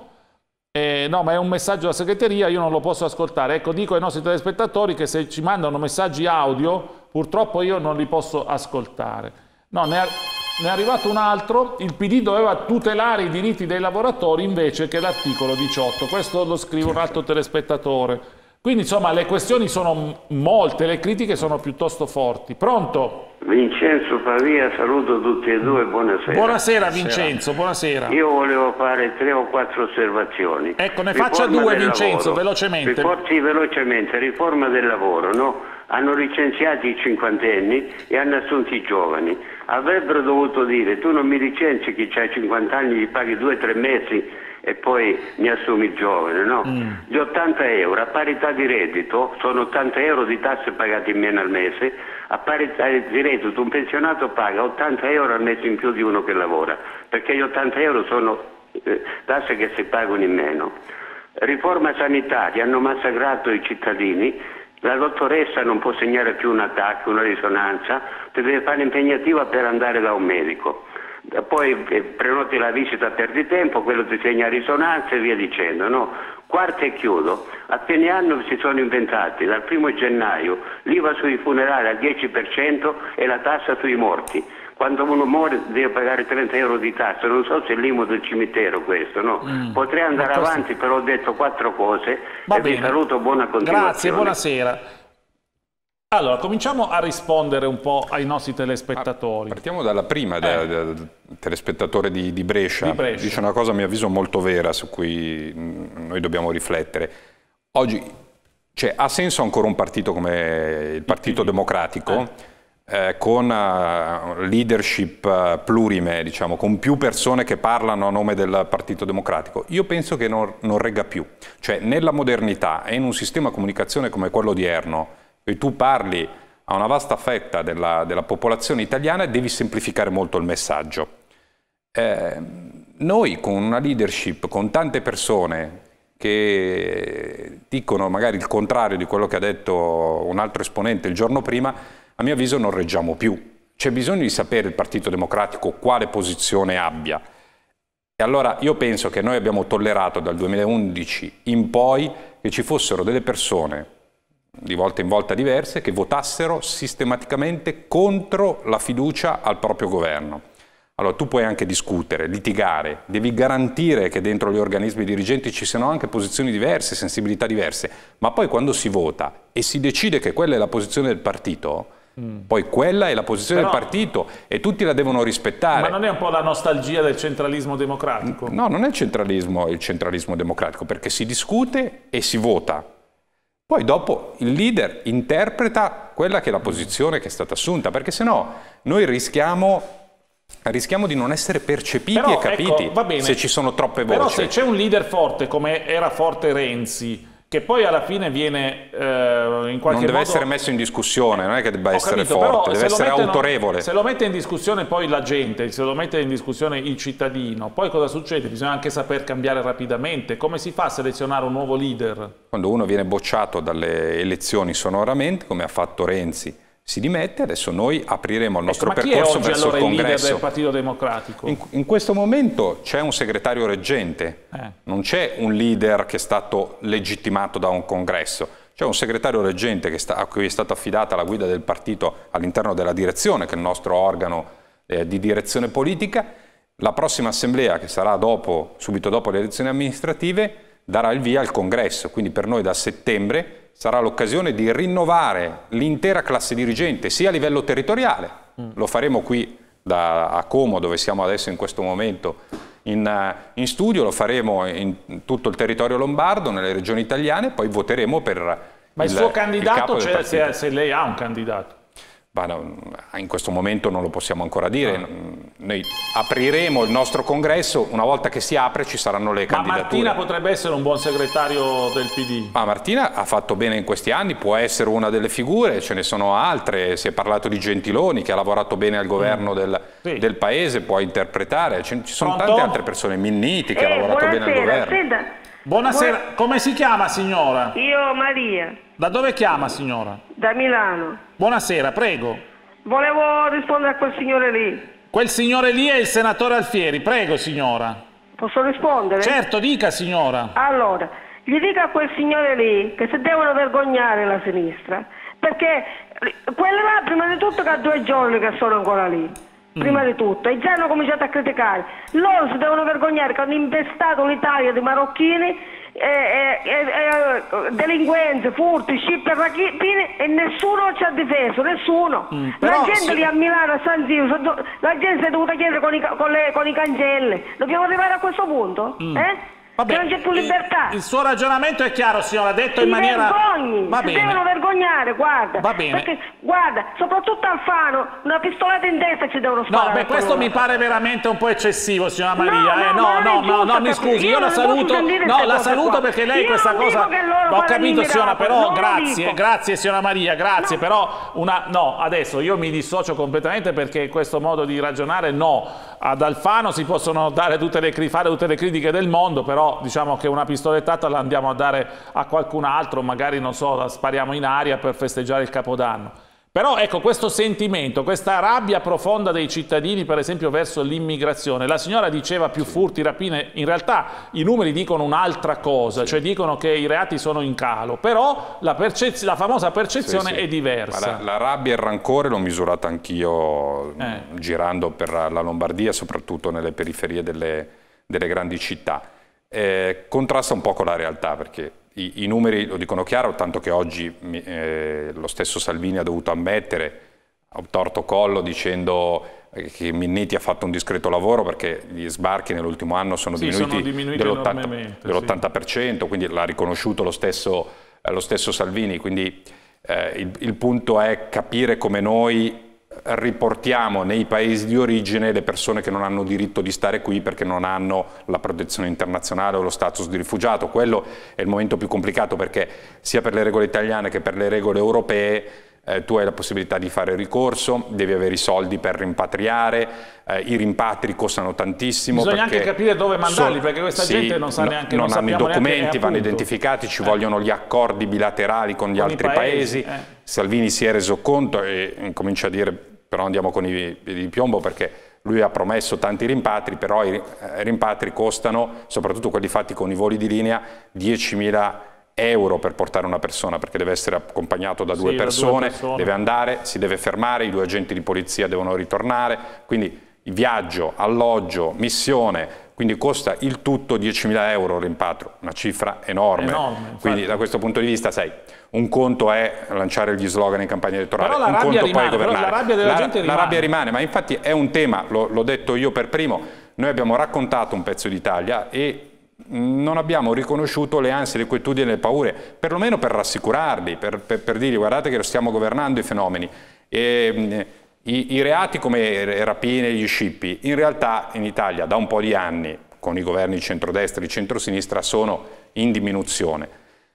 no, ma è un messaggio della segreteria, io non lo posso ascoltare. Ecco, dico ai nostri telespettatori che se ci mandano messaggi audio, purtroppo io non li posso ascoltare. No, ne è arrivato un altro: il PD doveva tutelare i diritti dei lavoratori invece che l'articolo 18. Questo lo scrive un altro telespettatore. Quindi insomma le questioni sono molte, le critiche sono piuttosto forti. Pronto? Vincenzo Pavia, saluto tutti e due, buonasera. Buonasera Vincenzo, buonasera. Io volevo fare 3 o 4 osservazioni. Ecco, ne faccia 2 Vincenzo, lavoro. Velocemente. Sì, velocemente, riforma del lavoro, no? Hanno licenziati i 50enni e hanno assunto i giovani. Avrebbero dovuto dire: tu non mi licenzi chi ha 50 anni, gli paghi 2 o 3 mesi e poi mi assumi il giovane, no? Gli 80 euro a parità di reddito sono 80 euro di tasse pagate in meno al mese. A parità di reddito un pensionato paga 80 euro al mese in più di uno che lavora, perché gli 80 euro sono tasse che si pagano in meno. Riforma sanitaria, hanno massacrato i cittadini. La dottoressa non può segnare più un attacco, una risonanza, ti deve fare impegnativa per andare da un medico. Poi prenoti la visita, perdi tempo, quello ti segna risonanza e via dicendo, no? Quarto e chiudo, a fine anno si sono inventati dal 1° gennaio l'IVA sui funerali al 10% e la tassa sui morti. Quando uno muore deve pagare 30 euro di tassa, non so se è l'IMU del cimitero questo, no? Potrei andare avanti, però ho detto 4 cose. Va bene. Vi saluto, buona continuazione. Grazie, buonasera. Allora, cominciamo a rispondere un po' ai nostri telespettatori. Partiamo dalla prima, del telespettatore di Brescia. Dice una cosa a mio avviso molto vera su cui noi dobbiamo riflettere. Oggi ha senso ancora un partito come il Partito Democratico, con leadership plurime, diciamo, con più persone che parlano a nome del Partito Democratico? Io penso che non regga più. Cioè, nella modernità e in un sistema di comunicazione come quello odierno, e tu parli a una vasta fetta della popolazione italiana e devi semplificare molto il messaggio. Noi con una leadership, con tante persone che dicono magari il contrario di quello che ha detto un altro esponente il giorno prima, a mio avviso non reggiamo più. C'è bisogno di sapere il Partito Democratico quale posizione abbia. E allora io penso che noi abbiamo tollerato dal 2011 in poi che ci fossero delle persone di volta in volta diverse, che votassero sistematicamente contro la fiducia al proprio governo. Allora tu puoi anche discutere, litigare, devi garantire che dentro gli organismi dirigenti ci siano anche posizioni diverse, sensibilità diverse, ma poi quando si vota e si decide che quella è la posizione del partito, poi quella è la posizione del partito e tutti la devono rispettare. Ma non è un po' la nostalgia del centralismo democratico? No, non è il centralismo democratico, perché si discute e si vota. Poi dopo il leader interpreta quella che è la posizione che è stata assunta, perché sennò noi rischiamo di non essere percepiti e capiti, ecco, se ci sono troppe voci. Però se c'è un leader forte come era forte Renzi, che poi alla fine viene in qualche modo... Non deve essere messo in discussione, non è che debba essere capito, forte, deve essere mettono, autorevole. Se lo mette in discussione poi la gente, se lo mette in discussione il cittadino, poi cosa succede? Bisogna anche saper cambiare rapidamente. Come si fa a selezionare un nuovo leader? Quando uno viene bocciato dalle elezioni sonoramente, come ha fatto Renzi, si dimette, adesso noi apriremo il nostro percorso verso il Congresso. Ma chi è oggi allora il leader del Partito Democratico? In questo momento c'è un segretario reggente, non c'è un leader che è stato legittimato da un Congresso, c'è un segretario reggente a cui è stata affidata la guida del partito all'interno della direzione, che è il nostro organo di direzione politica. La prossima assemblea, che sarà subito dopo le elezioni amministrative, darà il via al Congresso, quindi per noi da settembre sarà l'occasione di rinnovare l'intera classe dirigente, sia a livello territoriale, lo faremo qui a Como, dove siamo adesso in questo momento in studio, lo faremo in tutto il territorio lombardo, nelle regioni italiane, poi voteremo per il suo candidato, cioè se lei ha un candidato. In questo momento non lo possiamo ancora dire. Noi apriremo il nostro congresso, una volta che si apre ci saranno le candidature. Ma Martina potrebbe essere un buon segretario del PD? Martina ha fatto bene in questi anni, può essere una delle figure, ce ne sono altre, si è parlato di Gentiloni che ha lavorato bene al governo del paese, può interpretare, ci sono tante altre persone, Minniti che ha lavorato bene al governo. Buonasera, come si chiama signora? Io Maria. Da dove chiama signora? Da Milano. Buonasera, prego. Volevo rispondere a quel signore lì. Quel signore lì è il senatore Alfieri, prego signora. Posso rispondere? Certo, dica signora. Allora, gli dica a quel signore lì che si devono vergognare la sinistra, perché quella là prima di tutto che ha 2 giorni che sono ancora lì. Prima di tutto, e già hanno cominciato a criticare. Loro si devono vergognare che hanno infestato l'Italia di marocchini, delinquenze, furti, scippi e rapine e nessuno ci ha difeso, nessuno. La gente lì a Milano, a San Siro, la gente si è dovuta chiedere con i cancelli. Dobbiamo arrivare a questo punto? Che non c'è più libertà. Il suo ragionamento è chiaro, signora, detto in maniera... Va bene. Si devono vergognare, guarda. Va bene. Perché, guarda, soprattutto Alfano, una pistolata in testa ci devono sparare. No, questo mi pare veramente un po' eccessivo, signora Maria. No, mi scusi, io la saluto. No, la saluto perché lei questa cosa... Ho capito, signora, però grazie, signora Maria, grazie, però no, adesso io mi dissocio completamente perché questo modo di ragionare ad Alfano si possono fare tutte le critiche del mondo, però diciamo che una pistolettata la andiamo a dare a qualcun altro, magari non so, la spariamo in aria per festeggiare il Capodanno. Però ecco, questo sentimento, questa rabbia profonda dei cittadini, per esempio verso l'immigrazione, la signora diceva più furti, rapine, in realtà i numeri dicono un'altra cosa, cioè dicono che i reati sono in calo, però la famosa percezione è diversa. La rabbia e il rancore l'ho misurato anch'io girando per la Lombardia, soprattutto nelle periferie delle grandi città. Contrasta un po' con la realtà, perché i numeri lo dicono chiaro, tanto che oggi lo stesso Salvini ha dovuto ammettere a torto collo dicendo che Minniti ha fatto un discreto lavoro perché gli sbarchi nell'ultimo anno sono diminuiti dell'80%, quindi l'ha riconosciuto lo stesso Salvini, quindi il punto è capire come noi riportiamo nei paesi di origine le persone che non hanno diritto di stare qui perché non hanno la protezione internazionale o lo status di rifugiato. Quello è il momento più complicato, perché sia per le regole italiane che per le regole europee tu hai la possibilità di fare ricorso, devi avere i soldi per rimpatriare, i rimpatri costano tantissimo. Bisogna anche capire dove mandarli, perché questa gente non sa neanche, non hanno i documenti, vanno identificati, ci vogliono gli accordi bilaterali con gli altri paesi. Salvini si è reso conto e comincia a dire però andiamo con i piedi di piombo, perché lui ha promesso tanti rimpatri, però i rimpatri costano, soprattutto quelli fatti con i voli di linea, 10.000 euro per portare una persona, perché deve essere accompagnato da due persone, deve andare, si deve fermare, i 2 agenti di polizia devono ritornare, quindi viaggio, alloggio, missione, quindi costa il tutto 10.000 euro il rimpatrio, una cifra enorme. Quindi da questo punto di vista, sai, un conto è lanciare gli slogan in campagna elettorale, un conto poi governare. La rabbia della gente rimane. La rabbia rimane, ma infatti è un tema, l'ho detto io per primo, noi abbiamo raccontato un pezzo d'Italia e non abbiamo riconosciuto le ansie, le inquietudini e le paure, perlomeno per rassicurarli, per dirgli guardate che lo stiamo governando i fenomeni. I reati come rapine e gli scippi, in realtà in Italia da un po' di anni, con i governi di centrodestra e di centrosinistra, sono in diminuzione.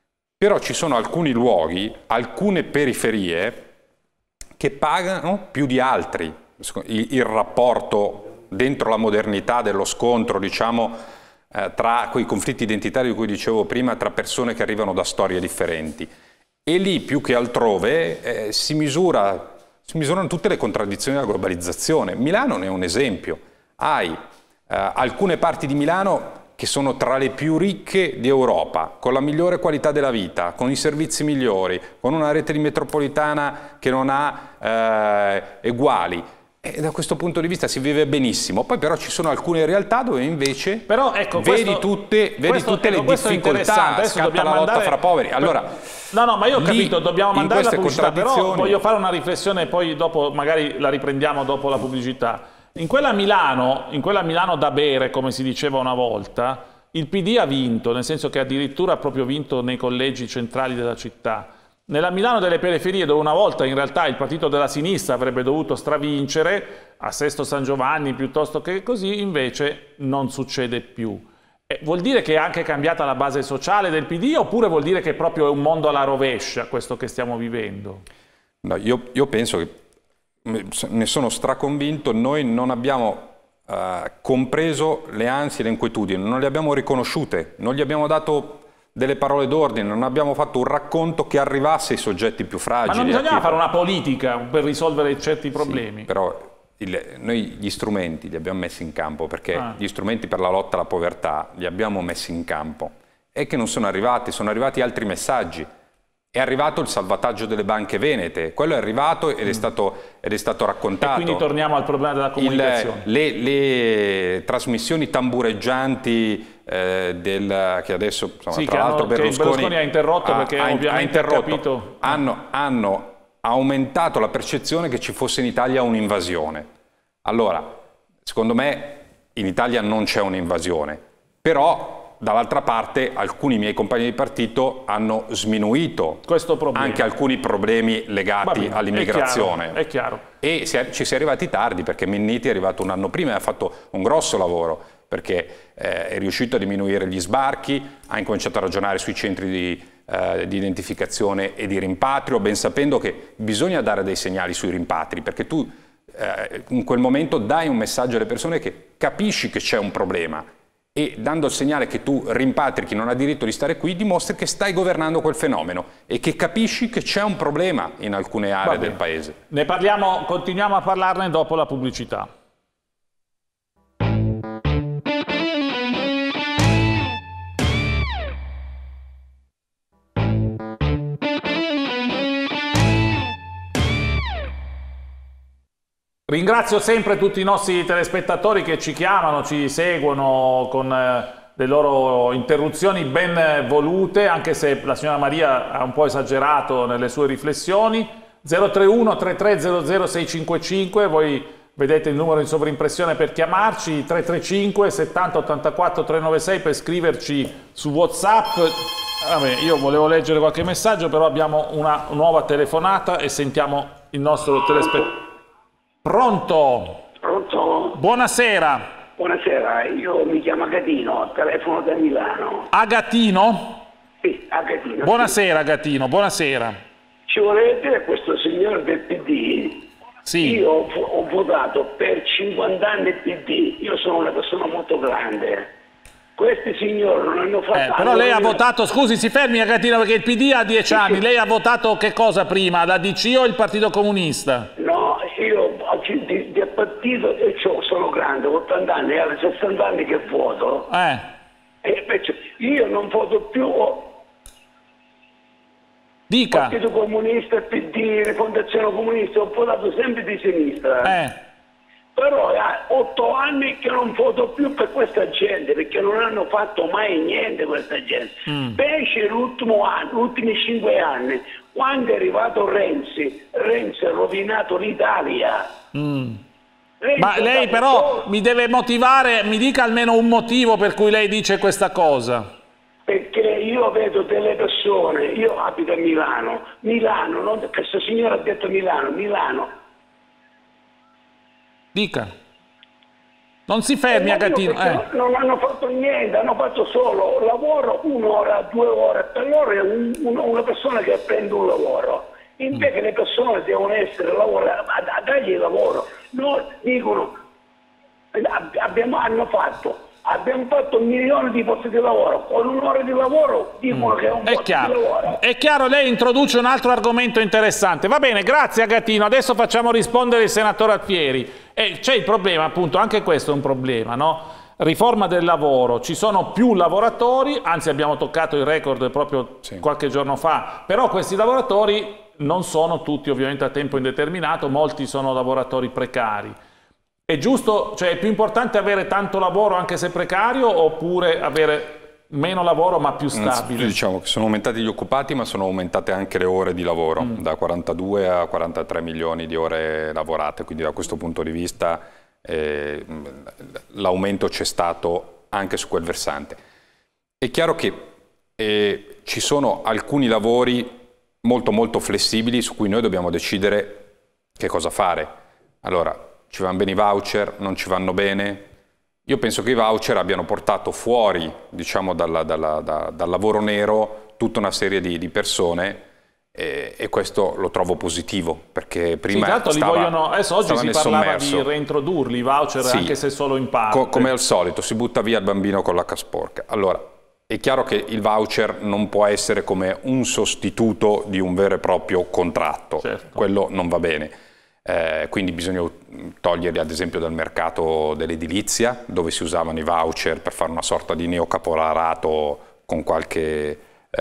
però ci sono alcuni luoghi, alcune periferie che pagano più di altri il rapporto dentro la modernità dello scontro, diciamo, tra quei conflitti identitari di cui dicevo prima, tra persone che arrivano da storie differenti. E lì, più che altrove, si misurano tutte le contraddizioni della globalizzazione. Milano ne è un esempio. Hai alcune parti di Milano che sono tra le più ricche di Europa, con la migliore qualità della vita, con i servizi migliori, con una rete di metropolitana che non ha eguali. E da questo punto di vista si vive benissimo. Poi però ci sono alcune realtà dove invece vedi tutte le difficoltà, scatta la lotta fra poveri. Allora, no, ma io ho capito, dobbiamo mandare la pubblicità, però voglio fare una riflessione, poi dopo magari la riprendiamo dopo la pubblicità. In quella Milano da bere, come si diceva una volta, il PD ha vinto, nel senso che addirittura ha proprio vinto nei collegi centrali della città. Nella Milano delle periferie, dove una volta in realtà il partito della sinistra avrebbe dovuto stravincere, a Sesto San Giovanni piuttosto che così, invece non succede più. Vuol dire che è anche cambiata la base sociale del PD, oppure vuol dire che proprio è un mondo alla rovescia questo che stiamo vivendo? No, io penso che, ne sono straconvinto, noi non abbiamo compreso le ansie e le inquietudini, non le abbiamo riconosciute, non gli abbiamo dato delle parole d'ordine, non abbiamo fatto un racconto che arrivasse ai soggetti più fragili. Ma non bisognava fare una politica per risolvere certi problemi? Sì, però noi gli strumenti li abbiamo messi in campo, perché gli strumenti per la lotta alla povertà li abbiamo messi in campo, e che non sono arrivati altri messaggi. È arrivato il salvataggio delle banche venete, quello è arrivato ed è stato raccontato. E quindi torniamo al problema della comunicazione. Le trasmissioni tambureggianti che adesso, insomma, tra l'altro Berlusconi ha interrotto perché ovviamente ha capito. Hanno aumentato la percezione che ci fosse in Italia un'invasione. Allora, secondo me in Italia non c'è un'invasione, però dall'altra parte alcuni miei compagni di partito hanno sminuito anche alcuni problemi legati all'immigrazione. È chiaro. E ci si è arrivati tardi, perché Minniti è arrivato un anno prima e ha fatto un grosso lavoro, perché è riuscito a diminuire gli sbarchi, ha incominciato a ragionare sui centri di identificazione e di rimpatrio, ben sapendo che bisogna dare dei segnali sui rimpatri, perché tu in quel momento dai un messaggio alle persone che capisci che c'è un problema, e dando il segnale che tu rimpatri chi non ha diritto di stare qui, dimostri che stai governando quel fenomeno e che capisci che c'è un problema in alcune aree del paese. Ne parliamo, continuiamo a parlarne dopo la pubblicità. Ringrazio sempre tutti i nostri telespettatori che ci chiamano, ci seguono con le loro interruzioni ben volute, anche se la signora Maria ha un po' esagerato nelle sue riflessioni. 031 3300 655, voi vedete il numero in sovrimpressione per chiamarci, 335 70 84 396 per scriverci su WhatsApp. Vabbè, io volevo leggere qualche messaggio, però abbiamo una nuova telefonata e sentiamo il nostro telespettatore. Pronto? Pronto? Buonasera. Buonasera, io mi chiamo Agatino, telefono da Milano. Agatino? Sì, Agatino. Buonasera, sì. Agatino, buonasera. Ci vorrei dire a questo signore del PD. Sì. Io ho votato per 50 anni il PD, io sono una persona molto grande. Questi signori non hanno fatto... però lei ha votato, scusi, si fermi Agatino, perché il PD ha 10 anni, lei ha votato che cosa prima, la DC o il Partito Comunista? No, io del partito sono grande, ho 80 anni, alle 60 anni che voto. E invece io non voto più... Dica. Partito Comunista, il PD, Rifondazione Comunista, ho votato sempre di sinistra. Però è 8 anni che non voto più per questa gente, perché non hanno fatto mai niente questa gente. Specie l'ultimo anno, gli ultimi 5 anni, quando è arrivato Renzi ha rovinato l'Italia. Ma lei però mi deve motivare, mi dica almeno un motivo per cui lei dice questa cosa. Perché io vedo delle persone, io abito a Milano, questo signore ha detto Milano. Dica. Non si fermi, Agatino. Non hanno fatto niente, hanno fatto solo lavoro 1 ora, 2 ore per loro è una persona che prende un lavoro. Invece le persone devono essere lavorate, a dargli lavoro. No, dicono, abbiamo fatto milioni di posti di lavoro, con un'ora di lavoro dicono che è un posto di lavoro. È chiaro, lei introduce un altro argomento interessante. Va bene, grazie Agatino. Adesso facciamo rispondere il senatore Alfieri. C'è il problema, appunto, anche questo è un problema, no? Riforma del lavoro, ci sono più lavoratori, anzi abbiamo toccato il record proprio qualche giorno fa, però questi lavoratori non sono tutti ovviamente a tempo indeterminato, molti sono lavoratori precari. È giusto, cioè è più importante avere tanto lavoro anche se precario oppure avere meno lavoro ma più stabile? Diciamo che sono aumentati gli occupati ma sono aumentate anche le ore di lavoro, da 42 a 43 milioni di ore lavorate, quindi da questo punto di vista l'aumento c'è stato anche su quel versante. È chiaro che ci sono alcuni lavori molto flessibili su cui noi dobbiamo decidere che cosa fare. Allora, ci vanno bene i voucher, non ci vanno bene? Io penso che i voucher abbiano portato fuori, diciamo, dal lavoro nero tutta una serie di persone e questo lo trovo positivo, perché prima adesso oggi si parlava di reintrodurli i voucher, anche se solo in parte. Come al solito, si butta via il bambino con l'acqua sporca. Allora, è chiaro che il voucher non può essere come un sostituto di un vero e proprio contratto, quello non va bene. Quindi bisogna toglierli ad esempio dal mercato dell'edilizia, dove si usavano i voucher per fare una sorta di neocaporalato con qualche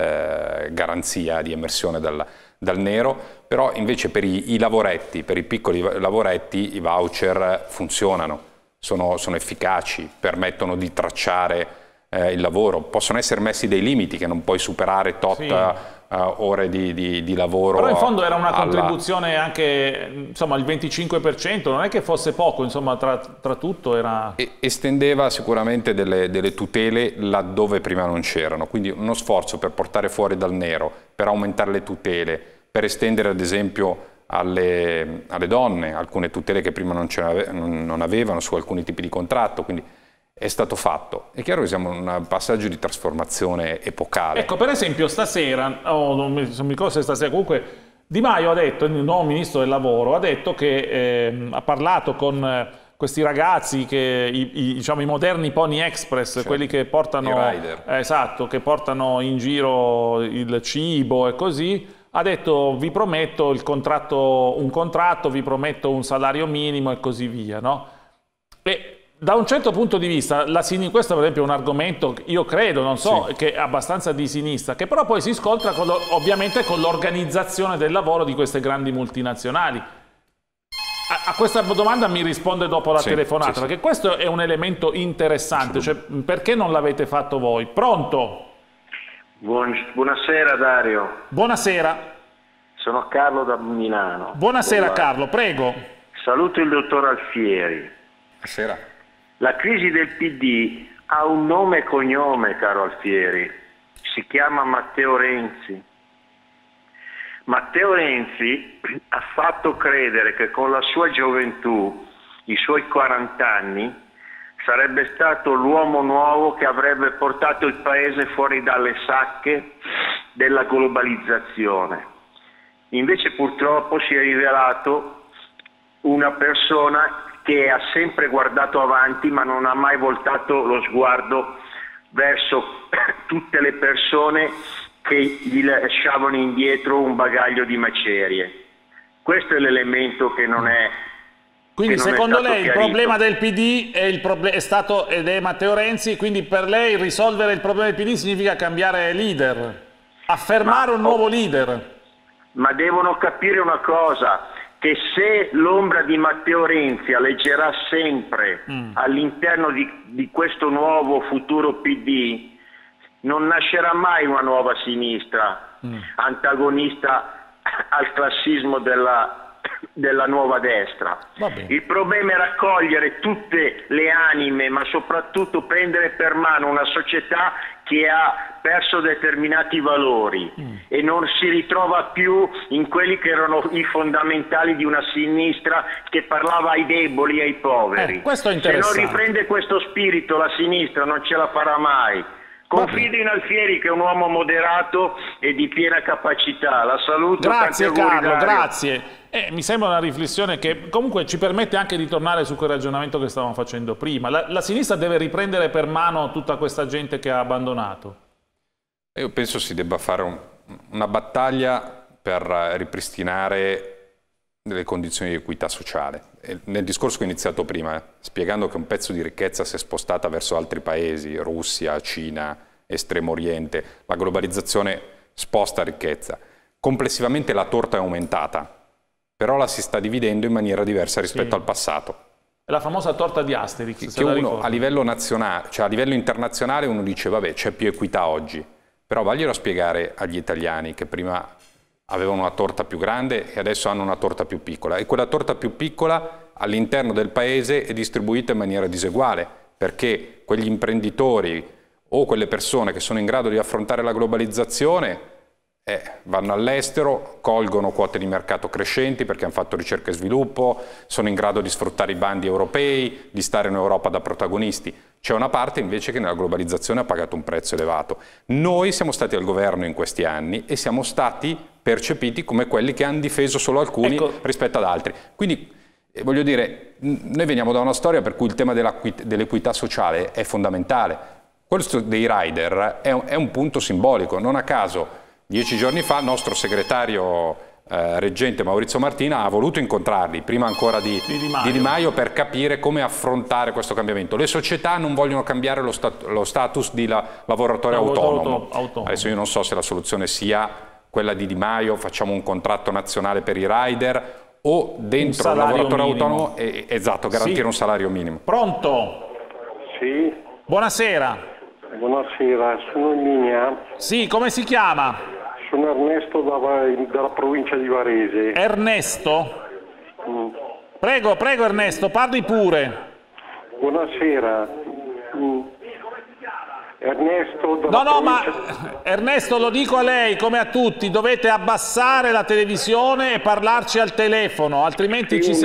garanzia di emersione dal nero, però invece per i lavoretti, per i piccoli lavoretti, i voucher funzionano, sono efficaci, permettono di tracciare il lavoro, possono essere messi dei limiti che non puoi superare tot ore di lavoro. Però in fondo era una contribuzione anche, insomma, il 25%, non è che fosse poco, insomma, tra tutto era... Estendeva sicuramente delle tutele laddove prima non c'erano, quindi uno sforzo per portare fuori dal nero, per aumentare le tutele, per estendere ad esempio alle donne alcune tutele che prima non avevano su alcuni tipi di contratto, quindi è stato fatto. È chiaro che siamo in un passaggio di trasformazione epocale. Ecco, per esempio stasera, non mi ricordo se stasera, comunque Di Maio ha detto, il nuovo ministro del lavoro, ha detto che ha parlato con questi ragazzi, diciamo, i moderni Pony Express, quelli che portano, i rider. Che portano in giro il cibo e così, ha detto vi prometto un contratto, vi prometto un salario minimo e così via, no? E da un certo punto di vista, questo per esempio è un argomento, io credo, non so, che è abbastanza di sinistra, che però poi si scontra ovviamente con l'organizzazione del lavoro di queste grandi multinazionali. A questa domanda mi risponde dopo la telefonata, perché questo è un elemento interessante, cioè perché non l'avete fatto voi? Pronto? Buonasera Dario. Buonasera. Sono Carlo da Milano. Buonasera Carlo, prego. Saluto il dottor Alfieri. Buonasera. La crisi del PD ha un nome e cognome, caro Alfieri. Si chiama Matteo Renzi. Matteo Renzi ha fatto credere che con la sua gioventù, i suoi 40 anni, sarebbe stato l'uomo nuovo che avrebbe portato il paese fuori dalle sacche della globalizzazione. Invece purtroppo si è rivelato una persona che ha sempre guardato avanti ma non ha mai voltato lo sguardo verso tutte le persone che gli lasciavano indietro un bagaglio di macerie. Questo è l'elemento che non è... Quindi secondo lei il problema del PD è stato ed è Matteo Renzi, quindi per lei risolvere il problema del PD significa cambiare leader, affermare un nuovo leader. Ma devono capire una cosa, che se l'ombra di Matteo Renzi alleggerà sempre all'interno di questo nuovo futuro PD, non nascerà mai una nuova sinistra antagonista al classismo della nuova destra. Il problema è raccogliere tutte le anime, ma soprattutto prendere per mano una società che ha perso determinati valori e non si ritrova più in quelli che erano i fondamentali di una sinistra che parlava ai deboli e ai poveri. Questo è Se interessante. non riprende questo spirito la sinistra non ce la farà mai. Confido in Alfieri, che è un uomo moderato e di piena capacità. La saluto. Grazie tanti auguri, Carlo, Dario. grazie. Mi sembra una riflessione che comunque ci permette anche di tornare su quel ragionamento che stavamo facendo prima. La sinistra deve riprendere per mano tutta questa gente che ha abbandonato. Io penso si debba fare una battaglia per ripristinare delle condizioni di equità sociale. E nel discorso che ho iniziato prima, spiegando che un pezzo di ricchezza si è spostata verso altri paesi, Russia, Cina, Estremo Oriente, la globalizzazione sposta ricchezza. Complessivamente la torta è aumentata, però la si sta dividendo in maniera diversa rispetto al passato. La famosa torta di Asterix. Che uno a livello nazionale, cioè a livello internazionale uno dice vabbè c'è più equità oggi, però vaglielo a spiegare agli italiani che prima avevano una torta più grande e adesso hanno una torta più piccola, e quella torta più piccola all'interno del paese è distribuita in maniera diseguale, perché quegli imprenditori o quelle persone che sono in grado di affrontare la globalizzazione vanno all'estero, colgono quote di mercato crescenti perché hanno fatto ricerca e sviluppo, sono in grado di sfruttare i bandi europei, di stare in Europa da protagonisti. C'è una parte invece che nella globalizzazione ha pagato un prezzo elevato. Noi siamo stati al governo in questi anni e siamo stati percepiti come quelli che hanno difeso solo alcuni rispetto ad altri. Quindi voglio dire, noi veniamo da una storia per cui il tema dell'equità sociale è fondamentale. Questo dei rider è un punto simbolico. Non a caso 10 giorni fa il nostro segretario reggente Maurizio Martina ha voluto incontrarli, prima ancora di Di Maio, per capire come affrontare questo cambiamento. Le società non vogliono cambiare lo status di lavoratore autonomo. Adesso io non so se la soluzione sia quella di Di Maio, facciamo un contratto nazionale per i rider, o dentro il lavoratore autonomo, esatto, garantire un salario minimo. Pronto? Sì. Buonasera. Buonasera, sono in linea. Sì, come si chiama? Sono Ernesto dalla provincia di Varese. Ernesto? Prego, prego Ernesto, parli pure. Buonasera. Ernesto dalla No, provincia... ma Ernesto, lo dico a lei come a tutti, dovete abbassare la televisione e parlarci al telefono, altrimenti sì, ci si...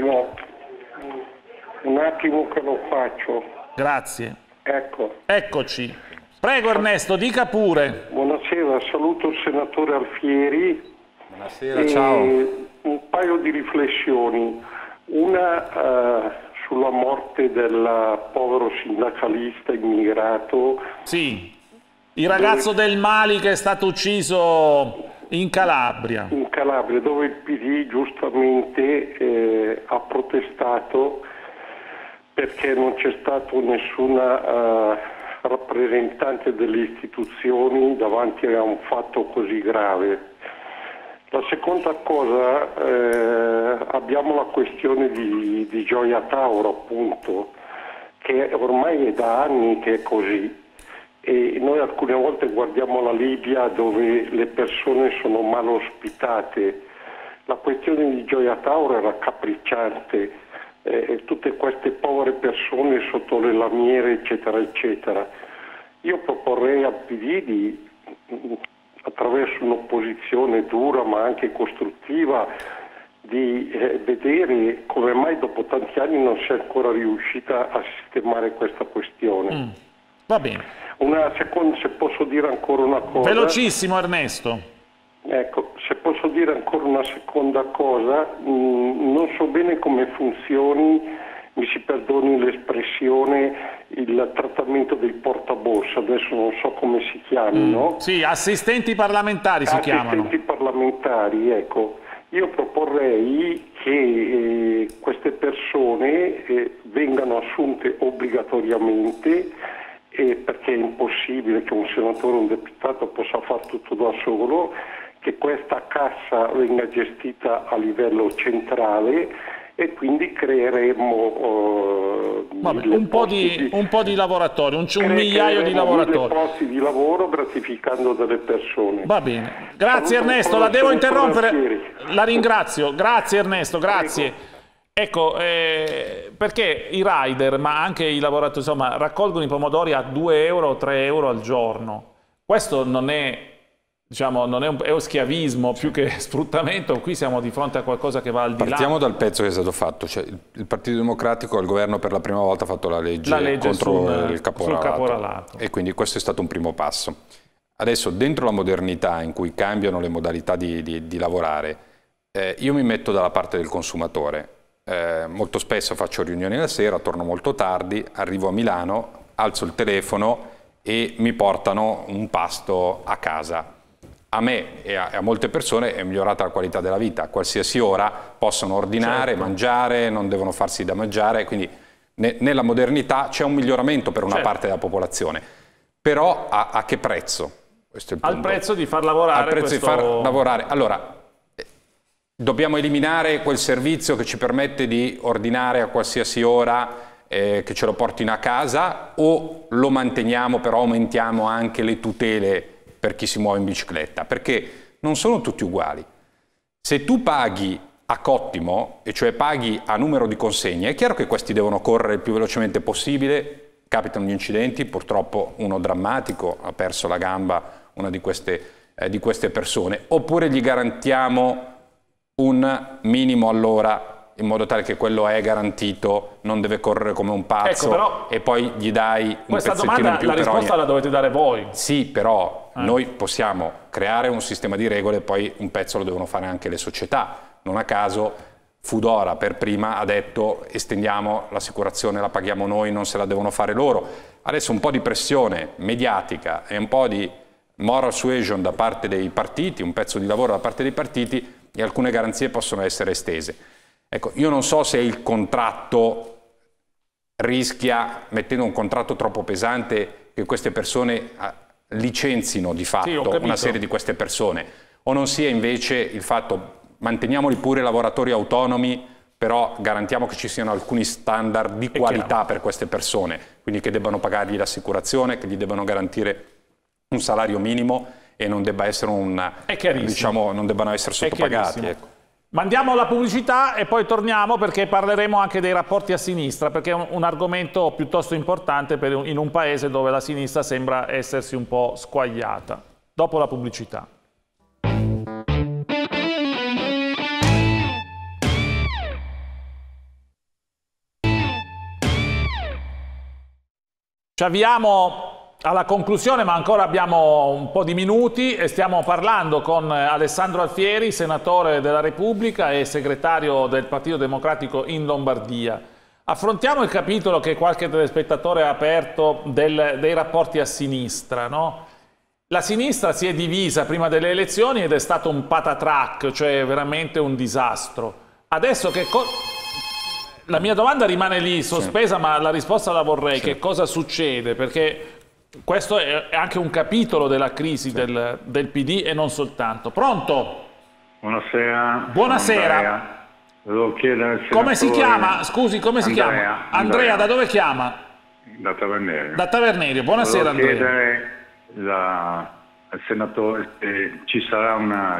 Un attimo che lo faccio. Grazie. Ecco. Eccoci. Prego Ernesto, dica pure. Buonasera, saluto il senatore Alfieri. Buonasera, ciao. Un paio di riflessioni. Una sulla morte del povero sindacalista immigrato. Sì, il ragazzo del Mali che è stato ucciso in Calabria. In Calabria, dove il PD giustamente ha protestato perché non c'è stato nessuna rappresentante delle istituzioni davanti a un fatto così grave. La seconda cosa, abbiamo la questione di Gioia Tauro, appunto, che ormai è da anni che è così, e noi alcune volte guardiamo la Libia dove le persone sono mal ospitate. La questione di Gioia Tauro è raccapricciante. Tutte queste povere persone sotto le lamiere, eccetera, eccetera. Io proporrei al PD di, attraverso un'opposizione dura ma anche costruttiva, di vedere come mai dopo tanti anni non si è ancora riuscita a sistemare questa questione. Va bene. Una seconda, se posso dire ancora una cosa. Velocissimo Ernesto. Ecco, se posso dire ancora una seconda cosa, non so bene come funzioni, mi si perdoni l'espressione, il trattamento dei portaborsa, adesso non so come si chiamino. Sì, assistenti parlamentari si chiamano. Assistenti parlamentari, ecco. Io proporrei che queste persone vengano assunte obbligatoriamente, perché è impossibile che un senatore o un deputato possa fare tutto da solo, che questa cassa venga gestita a livello centrale e quindi creeremo un po' di lavoratori, un migliaio di lavoratori. Posti di lavoro gratificando delle persone. Va bene. Grazie Ernesto, la devo interrompere. La ringrazio. Grazie Ernesto, grazie. Ecco, perché i rider, ma anche i lavoratori, insomma, raccolgono i pomodori a 2 euro o 3 euro al giorno. Questo non è, diciamo, è un schiavismo più che sfruttamento, qui siamo di fronte a qualcosa che va al di là. Partiamo dal pezzo che è stato fatto, cioè il Partito Democratico al governo per la prima volta ha fatto la legge contro il caporalato, e quindi questo è stato un primo passo. Adesso dentro la modernità in cui cambiano le modalità di lavorare, io mi metto dalla parte del consumatore. Molto spesso faccio riunioni la sera, torno molto tardi, arrivo a Milano, alzo il telefono e mi portano un pasto a casa. A me e a molte persone è migliorata la qualità della vita. A qualsiasi ora possono ordinare, mangiare, non devono farsi da mangiare, quindi nella modernità c'è un miglioramento per una parte della popolazione. Però a che prezzo? Questo è il punto. Al prezzo di far lavorare. Al prezzo di far lavorare. Allora, dobbiamo eliminare quel servizio che ci permette di ordinare a qualsiasi ora, che ce lo portino a casa, o lo manteniamo però aumentiamo anche le tutele per chi si muove in bicicletta? Perché non sono tutti uguali. Se tu paghi a cottimo, e cioè paghi a numero di consegne, è chiaro che questi devono correre il più velocemente possibile, capitano gli incidenti, purtroppo uno drammatico, ha perso la gamba una di queste persone, oppure gli garantiamo un minimo all'ora in modo tale che quello è garantito, non deve correre come un pazzo, però, e poi gli dai un pezzettino in più. La risposta la dovete dare voi. Sì, però noi possiamo creare un sistema di regole, poi un pezzo lo devono fare anche le società. Non a caso Foodora per prima ha detto estendiamo l'assicurazione, la paghiamo noi, non se la devono fare loro. Adesso un po' di pressione mediatica e un po' di moral suasion da parte dei partiti, un pezzo di lavoro da parte dei partiti, e alcune garanzie possono essere estese. Ecco, io non so se il contratto rischia, mettendo un contratto troppo pesante, che queste persone licenzino di fatto una serie di queste persone, o non sia invece il fatto manteniamoli pure lavoratori autonomi, però garantiamo che ci siano alcuni standard di qualità per queste persone, quindi che debbano pagargli l'assicurazione, che gli debbano garantire un salario minimo e non debba essere diciamo, non debbano essere sottopagati. Ecco. Mandiamo la pubblicità e poi torniamo perché parleremo anche dei rapporti a sinistra, perché è un argomento piuttosto importante in un paese dove la sinistra sembra essersi un po' squagliata. Dopo la pubblicità. Ci avviamo alla conclusione, ma ancora abbiamo un po' di minuti e stiamo parlando con Alessandro Alfieri, senatore della Repubblica e segretario del Partito Democratico in Lombardia. Affrontiamo il capitolo che qualche telespettatore ha aperto dei rapporti a sinistra, no? La sinistra si è divisa prima delle elezioni ed è stato un patatrac, cioè veramente un disastro. Adesso la mia domanda rimane lì sospesa, ma la risposta la vorrei. Che cosa succede? Perché questo è anche un capitolo della crisi del PD e non soltanto. Pronto? Buonasera. Buonasera. Volevo chiedere come si chiama? Scusi, come si chiama? Andrea, da dove chiama? Da Tavernerio. Da Tavernerio. Buonasera Andrea. Volevo chiedere al senatore se ci sarà una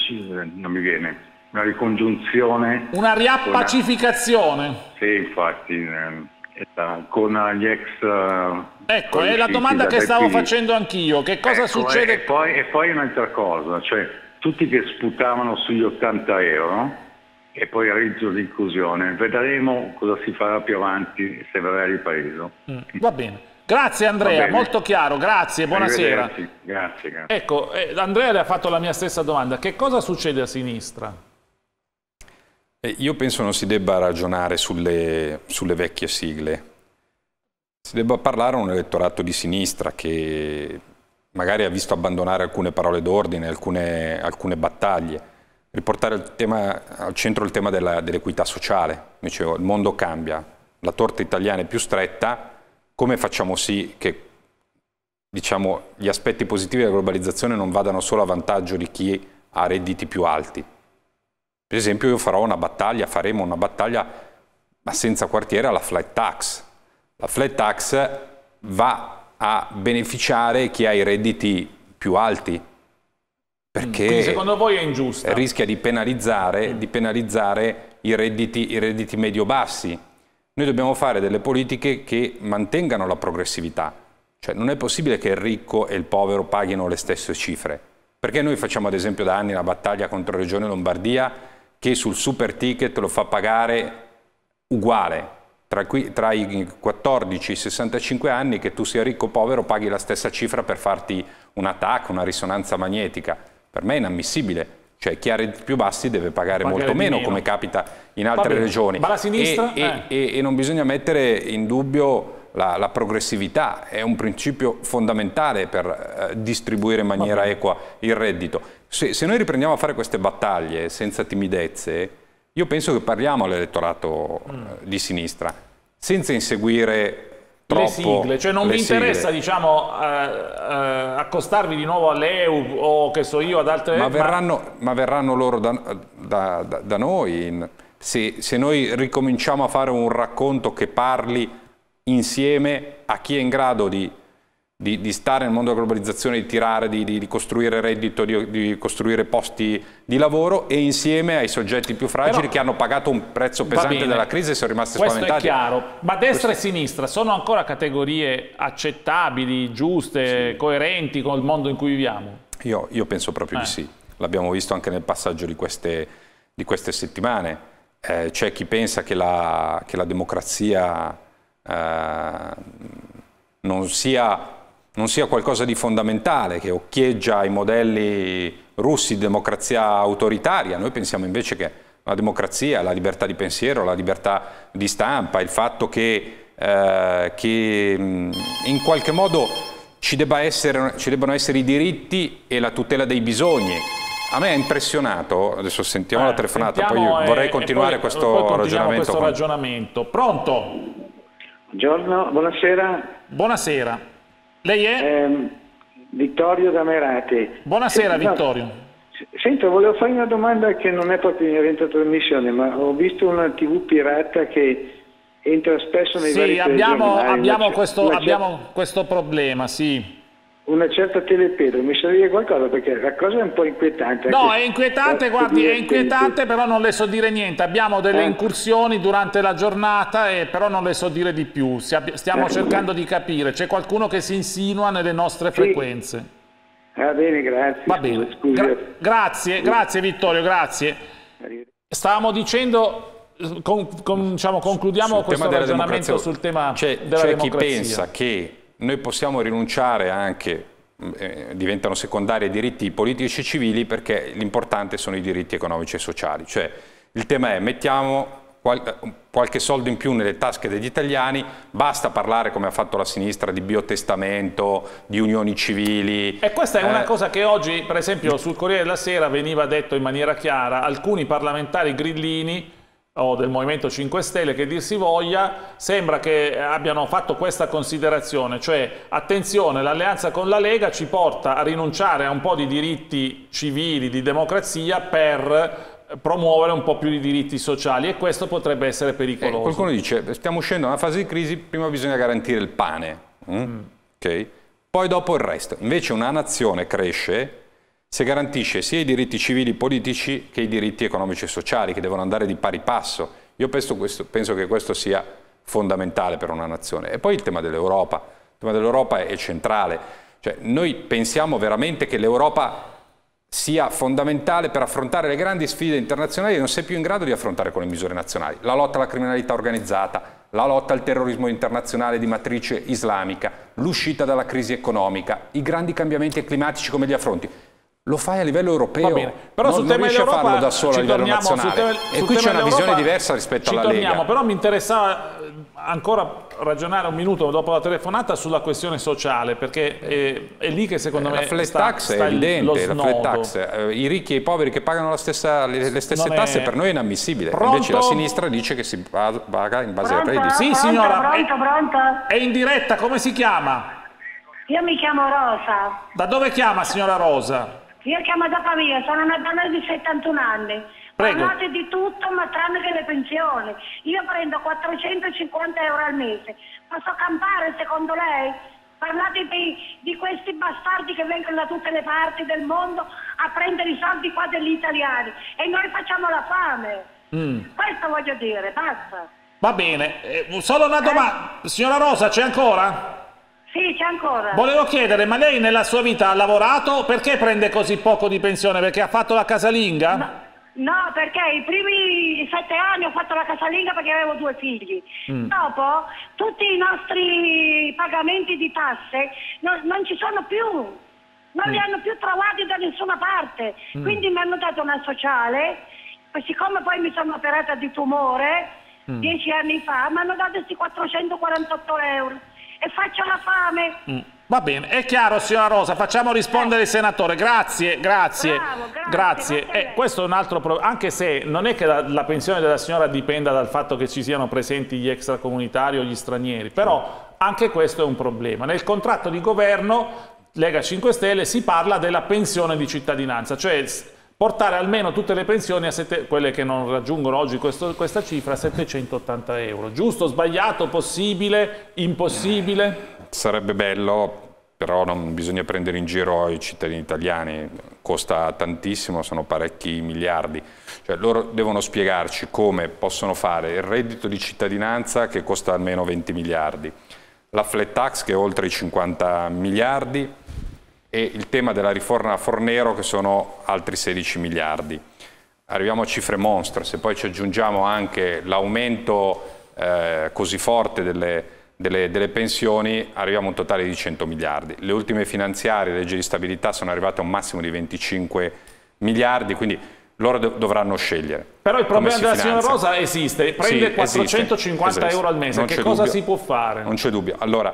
ricongiunzione. Una riappacificazione? Sì, infatti. Con gli ex... Ecco, è la domanda che stavo facendo anch'io. Che cosa succede? E poi un'altra cosa, cioè tutti che sputavano sugli 80 euro e poi il reddito di inclusione, vedremo cosa si farà più avanti, se verrà ripreso. Va bene. Grazie Andrea, molto chiaro, grazie, buonasera. Grazie. Ecco, Andrea le ha fatto la mia stessa domanda. Che cosa succede a sinistra? Io penso non si debba ragionare sulle vecchie sigle, si debba parlare a un elettorato di sinistra che magari ha visto abbandonare alcune parole d'ordine, alcune battaglie, riportare al centro il tema dell'equità sociale. Dicevo, il mondo cambia, la torta italiana è più stretta, come facciamo sì che diciamo, gli aspetti positivi della globalizzazione non vadano solo a vantaggio di chi ha redditi più alti? Per esempio io faremo una battaglia ma senza quartiere alla flat tax. La flat tax va a beneficiare chi ha i redditi più alti, perché quindi secondo voi è ingiusta? Rischia di penalizzare i redditi medio-bassi. Noi dobbiamo fare delle politiche che mantengano la progressività. Cioè, non è possibile che il ricco e il povero paghino le stesse cifre. Perché noi facciamo ad esempio da anni la battaglia contro Regione Lombardia che sul super ticket lo fa pagare uguale. Tra i 14 e i 65 anni, che tu sia ricco o povero, paghi la stessa cifra per farti una TAC, una risonanza magnetica. Per me è inammissibile. Cioè chi ha redditi più bassi deve pagare molto meno, come capita in altre regioni. Ma la sinistra? E non bisogna mettere in dubbio la progressività, è un principio fondamentale per distribuire in maniera equa il reddito. Se noi riprendiamo a fare queste battaglie senza timidezze, io penso che parliamo all'elettorato di sinistra, senza inseguire troppo le sigle, cioè non vi interessa, diciamo, accostarvi di nuovo all'EU o che so io ad altre... Ma verranno loro da noi, se noi ricominciamo a fare un racconto che parli insieme a chi è in grado di stare nel mondo della globalizzazione, di tirare, di costruire reddito, di costruire posti di lavoro, e insieme ai soggetti più fragili che hanno pagato un prezzo pesante della crisi e sono rimasti spaventati. Questo è chiaro, ma destra e sinistra sono ancora categorie accettabili, giuste, coerenti con il mondo in cui viviamo? Io penso proprio di sì, l'abbiamo visto anche nel passaggio di queste settimane. C'è chi pensa che la democrazia non sia qualcosa di fondamentale, che occhieggia ai modelli russi di democrazia autoritaria. Noi pensiamo invece che la democrazia, la libertà di pensiero, la libertà di stampa, il fatto che in qualche modo ci debbano essere i diritti e la tutela dei bisogni. A me è impressionato, adesso sentiamo la telefonata, poi vorrei continuare questo ragionamento. Pronto? Buongiorno, buonasera. Buonasera. Lei è? Vittorio da Merate. Buonasera Vittorio. Senta, volevo fare una domanda che non è proprio inerente alla trasmissione, ma ho visto una TV pirata che entra spesso nei vari telegiornali. Abbiamo questo problema, sì. Una certa Telepedro, mi sa dire qualcosa, perché la cosa è un po' inquietante. No, è inquietante, guardi, è inquietante, però non le so dire niente. Abbiamo delle incursioni durante la giornata, però non le so dire di più. Stiamo cercando di capire. C'è qualcuno che si insinua nelle nostre frequenze. Va bene, grazie. Va bene. Grazie Vittorio, grazie. Stavamo dicendo, concludiamo questo ragionamento sul tema della democrazia. C'è chi pensa che noi possiamo rinunciare anche, diventano secondari, ai diritti politici e civili, perché l'importante sono i diritti economici e sociali. Cioè il tema è: mettiamo qualche soldo in più nelle tasche degli italiani, basta parlare, come ha fatto la sinistra, di biotestamento, di unioni civili. E questa è una cosa che oggi, per esempio, sul Corriere della Sera veniva detto in maniera chiara. Alcuni parlamentari grillini o del Movimento 5 Stelle, che dir si voglia, sembra che abbiano fatto questa considerazione, cioè attenzione, l'alleanza con la Lega ci porta a rinunciare a un po' di diritti civili, di democrazia, per promuovere un po' più di diritti sociali, e questo potrebbe essere pericoloso. Qualcuno dice: stiamo uscendo da una fase di crisi, prima bisogna garantire il pane, okay? Poi dopo il resto. Invece una nazione cresce se garantisce sia i diritti civili e politici che i diritti economici e sociali, che devono andare di pari passo. Io penso che questo sia fondamentale per una nazione. E poi il tema dell'Europa. Il tema dell'Europa è centrale. Cioè, noi pensiamo veramente che l'Europa sia fondamentale per affrontare le grandi sfide internazionali che non sei più in grado di affrontare con le misure nazionali. La lotta alla criminalità organizzata, la lotta al terrorismo internazionale di matrice islamica, l'uscita dalla crisi economica, i grandi cambiamenti climatici, come li affronti? Lo fai a livello europeo, però non riesci a farlo da solo a livello nazionale. E qui c'è una visione diversa rispetto alla Lega. Però mi interessava ancora ragionare un minuto dopo la telefonata sulla questione sociale, perché è lì che secondo me la flat tax è evidente, la flat tax, i ricchi e i poveri che pagano le stesse tasse, per noi è inammissibile. Invece la sinistra dice che si paga in base ai redditi. Sì, signora, Pronto? È in diretta, come si chiama? Io mi chiamo Rosa. Da dove chiama, signora Rosa? Io chiamo da Pavia, sono una donna di 71 anni. Prego. Parlate di tutto, ma tranne che le pensioni. Io prendo 450 euro al mese. Posso campare, secondo lei? Parlate di questi bastardi che vengono da tutte le parti del mondo a prendere i soldi qua degli italiani. E noi facciamo la fame. Questo voglio dire, basta. Va bene. Solo una domanda. Signora Rosa, c'è ancora? Sì, c'è ancora. Volevo chiedere, ma lei nella sua vita ha lavorato? Perché prende così poco di pensione? Perché ha fatto la casalinga? No, perché i primi 7 anni ho fatto la casalinga perché avevo 2 figli. Dopo, tutti i nostri pagamenti di tasse non ci sono più. Non li hanno più trovati da nessuna parte. Quindi mi hanno dato una sociale, siccome poi mi sono operata di tumore 10 anni fa, mi hanno dato questi 448 euro. E faccio la fame. Va bene, è chiaro signora Rosa, facciamo rispondere il senatore, grazie. Grazie. Questo è un altro problema, anche se non è che la pensione della signora dipenda dal fatto che ci siano presenti gli extracomunitari o gli stranieri, però anche questo è un problema. Nel contratto di governo Lega 5 Stelle si parla della pensione di cittadinanza, cioè portare almeno tutte le pensioni, quelle che non raggiungono oggi questa cifra, a 780 euro. Giusto, sbagliato, possibile, impossibile? Sarebbe bello, però non bisogna prendere in giro i cittadini italiani, costa tantissimo, sono parecchi miliardi. Cioè, loro devono spiegarci come possono fare il reddito di cittadinanza che costa almeno 20 miliardi, la flat tax che è oltre i 50 miliardi, e il tema della riforma Fornero che sono altri 16 miliardi. Arriviamo a cifre monstre, se poi ci aggiungiamo anche l'aumento così forte delle pensioni, arriviamo a un totale di 100 miliardi. Le ultime finanziarie, legge di stabilità, sono arrivate a un massimo di 25 miliardi, quindi loro dovranno scegliere. Però il problema della signora Rosa esiste, prende 450 euro al mese, che cosa si può fare? Non c'è dubbio. Allora,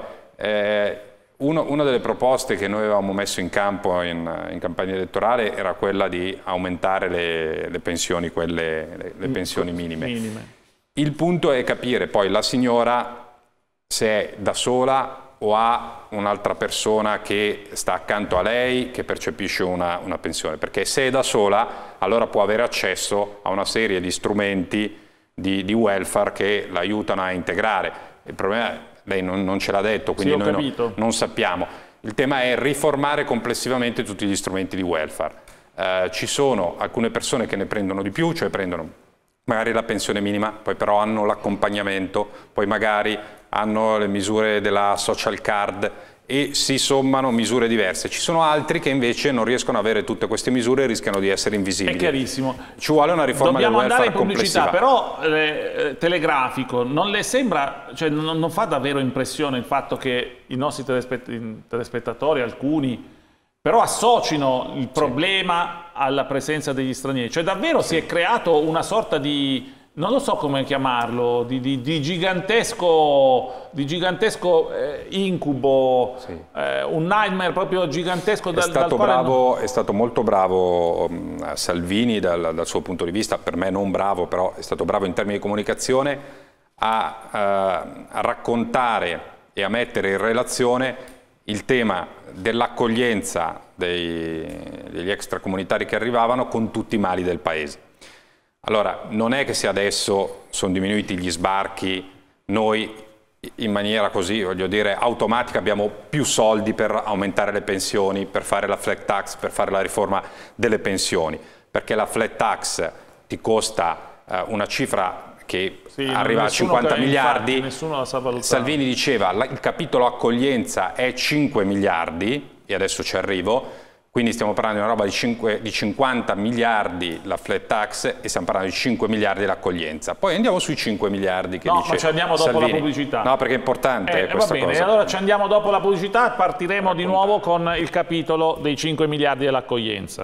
una delle proposte che noi avevamo messo in campo in campagna elettorale era quella di aumentare le pensioni, le pensioni minime. Il punto è capire poi la signora se è da sola o ha un'altra persona che sta accanto a lei che percepisce una pensione, perché se è da sola allora può avere accesso a una serie di strumenti di welfare che l'aiutano a integrare. Il problema è lei non ce l'ha detto, quindi noi non sappiamo. Il tema è riformare complessivamente tutti gli strumenti di welfare. Ci sono alcune persone che ne prendono di più, cioè prendono magari la pensione minima, poi però hanno l'accompagnamento, poi magari hanno le misure della social card e si sommano misure diverse. Ci sono altri che invece non riescono ad avere tutte queste misure e rischiano di essere invisibili. È chiarissimo. Ci vuole una riforma del welfare complessiva. Però telegrafico, non le sembra, cioè non fa davvero impressione il fatto che i nostri telespettatori, alcuni, però associno il problema alla presenza degli stranieri? Cioè davvero si è creato una sorta di, non lo so come chiamarlo, di gigantesco incubo, un nightmare proprio gigantesco. È stato molto bravo Salvini dal suo punto di vista, per me non bravo, però è stato bravo in termini di comunicazione a raccontare e a mettere in relazione il tema dell'accoglienza degli extracomunitari che arrivavano con tutti i mali del paese. Allora, non è che se adesso sono diminuiti gli sbarchi, noi in maniera così, voglio dire, automatica abbiamo più soldi per aumentare le pensioni, per fare la flat tax, per fare la riforma delle pensioni, perché la flat tax ti costa una cifra che arriva a 50 miliardi, nessuno la sa valutare. Salvini diceva il capitolo accoglienza è 5 miliardi, e adesso ci arrivo, quindi stiamo parlando di una roba di 50 miliardi la flat tax e stiamo parlando di 5 miliardi l'accoglienza. Poi andiamo sui 5 miliardi che dice ma ci andiamo dopo Salvini. La pubblicità. No, perché è importante questa va bene, cosa. Allora ci andiamo dopo la pubblicità, partiremo di nuovo con il capitolo dei 5 miliardi dell'accoglienza.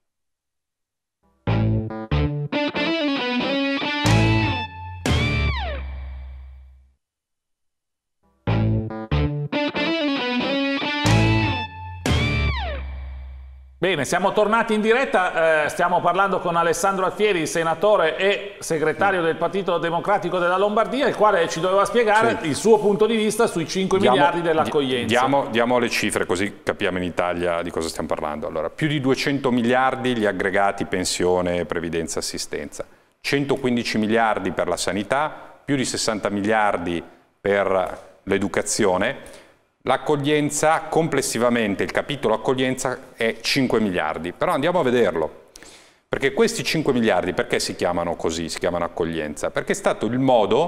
Bene, siamo tornati in diretta, stiamo parlando con Alessandro Alfieri, senatore e segretario del Partito Democratico della Lombardia, il quale ci doveva spiegare il suo punto di vista sui 5 miliardi dell'accoglienza. Diamo le cifre così capiamo in Italia di cosa stiamo parlando. Allora, più di 200 miliardi gli aggregati pensione, previdenza, assistenza, 115 miliardi per la sanità, più di 60 miliardi per l'educazione. L'accoglienza, complessivamente il capitolo accoglienza è 5 miliardi, però andiamo a vederlo, perché questi 5 miliardi perché si chiamano così, si chiamano accoglienza? Perché è stato il modo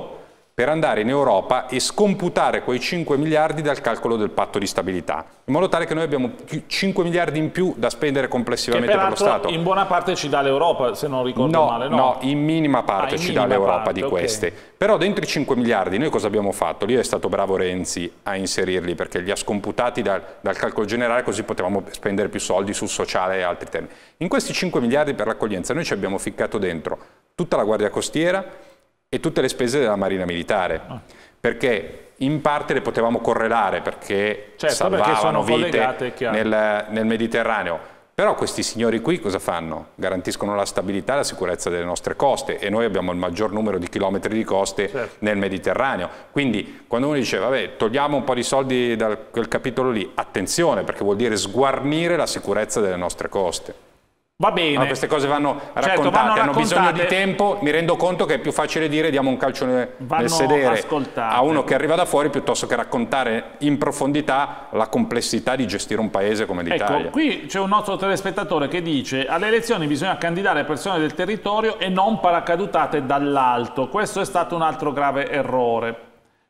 per andare in Europa e scomputare quei 5 miliardi dal calcolo del patto di stabilità, in modo tale che noi abbiamo 5 miliardi in più da spendere complessivamente per lo Stato. In buona parte ci dà l'Europa, se non ricordo male, no? No, in minima parte ci dà l'Europa di queste. Però dentro i 5 miliardi noi cosa abbiamo fatto? Lì è stato bravo Renzi a inserirli, perché li ha scomputati dal calcolo generale, così potevamo spendere più soldi sul sociale e altri temi. In questi 5 miliardi per l'accoglienza noi ci abbiamo ficcato dentro tutta la Guardia Costiera e tutte le spese della Marina Militare, perché in parte le potevamo correlare, perché salvavano vite nel Mediterraneo. Però questi signori qui cosa fanno? Garantiscono la stabilità e la sicurezza delle nostre coste, e noi abbiamo il maggior numero di chilometri di coste nel Mediterraneo. Quindi quando uno dice vabbè, togliamo un po' di soldi da quel capitolo lì, attenzione, perché vuol dire sguarnire la sicurezza delle nostre coste. Va bene. No, queste cose vanno raccontate, hanno bisogno di tempo. Mi rendo conto che è più facile dire diamo un calcio nel sedere a uno che arriva da fuori, piuttosto che raccontare in profondità la complessità di gestire un paese come l'Italia. Ecco, qui c'è un nostro telespettatore che dice: alle elezioni bisogna candidare persone del territorio e non paracadutate dall'alto. Questo è stato un altro grave errore.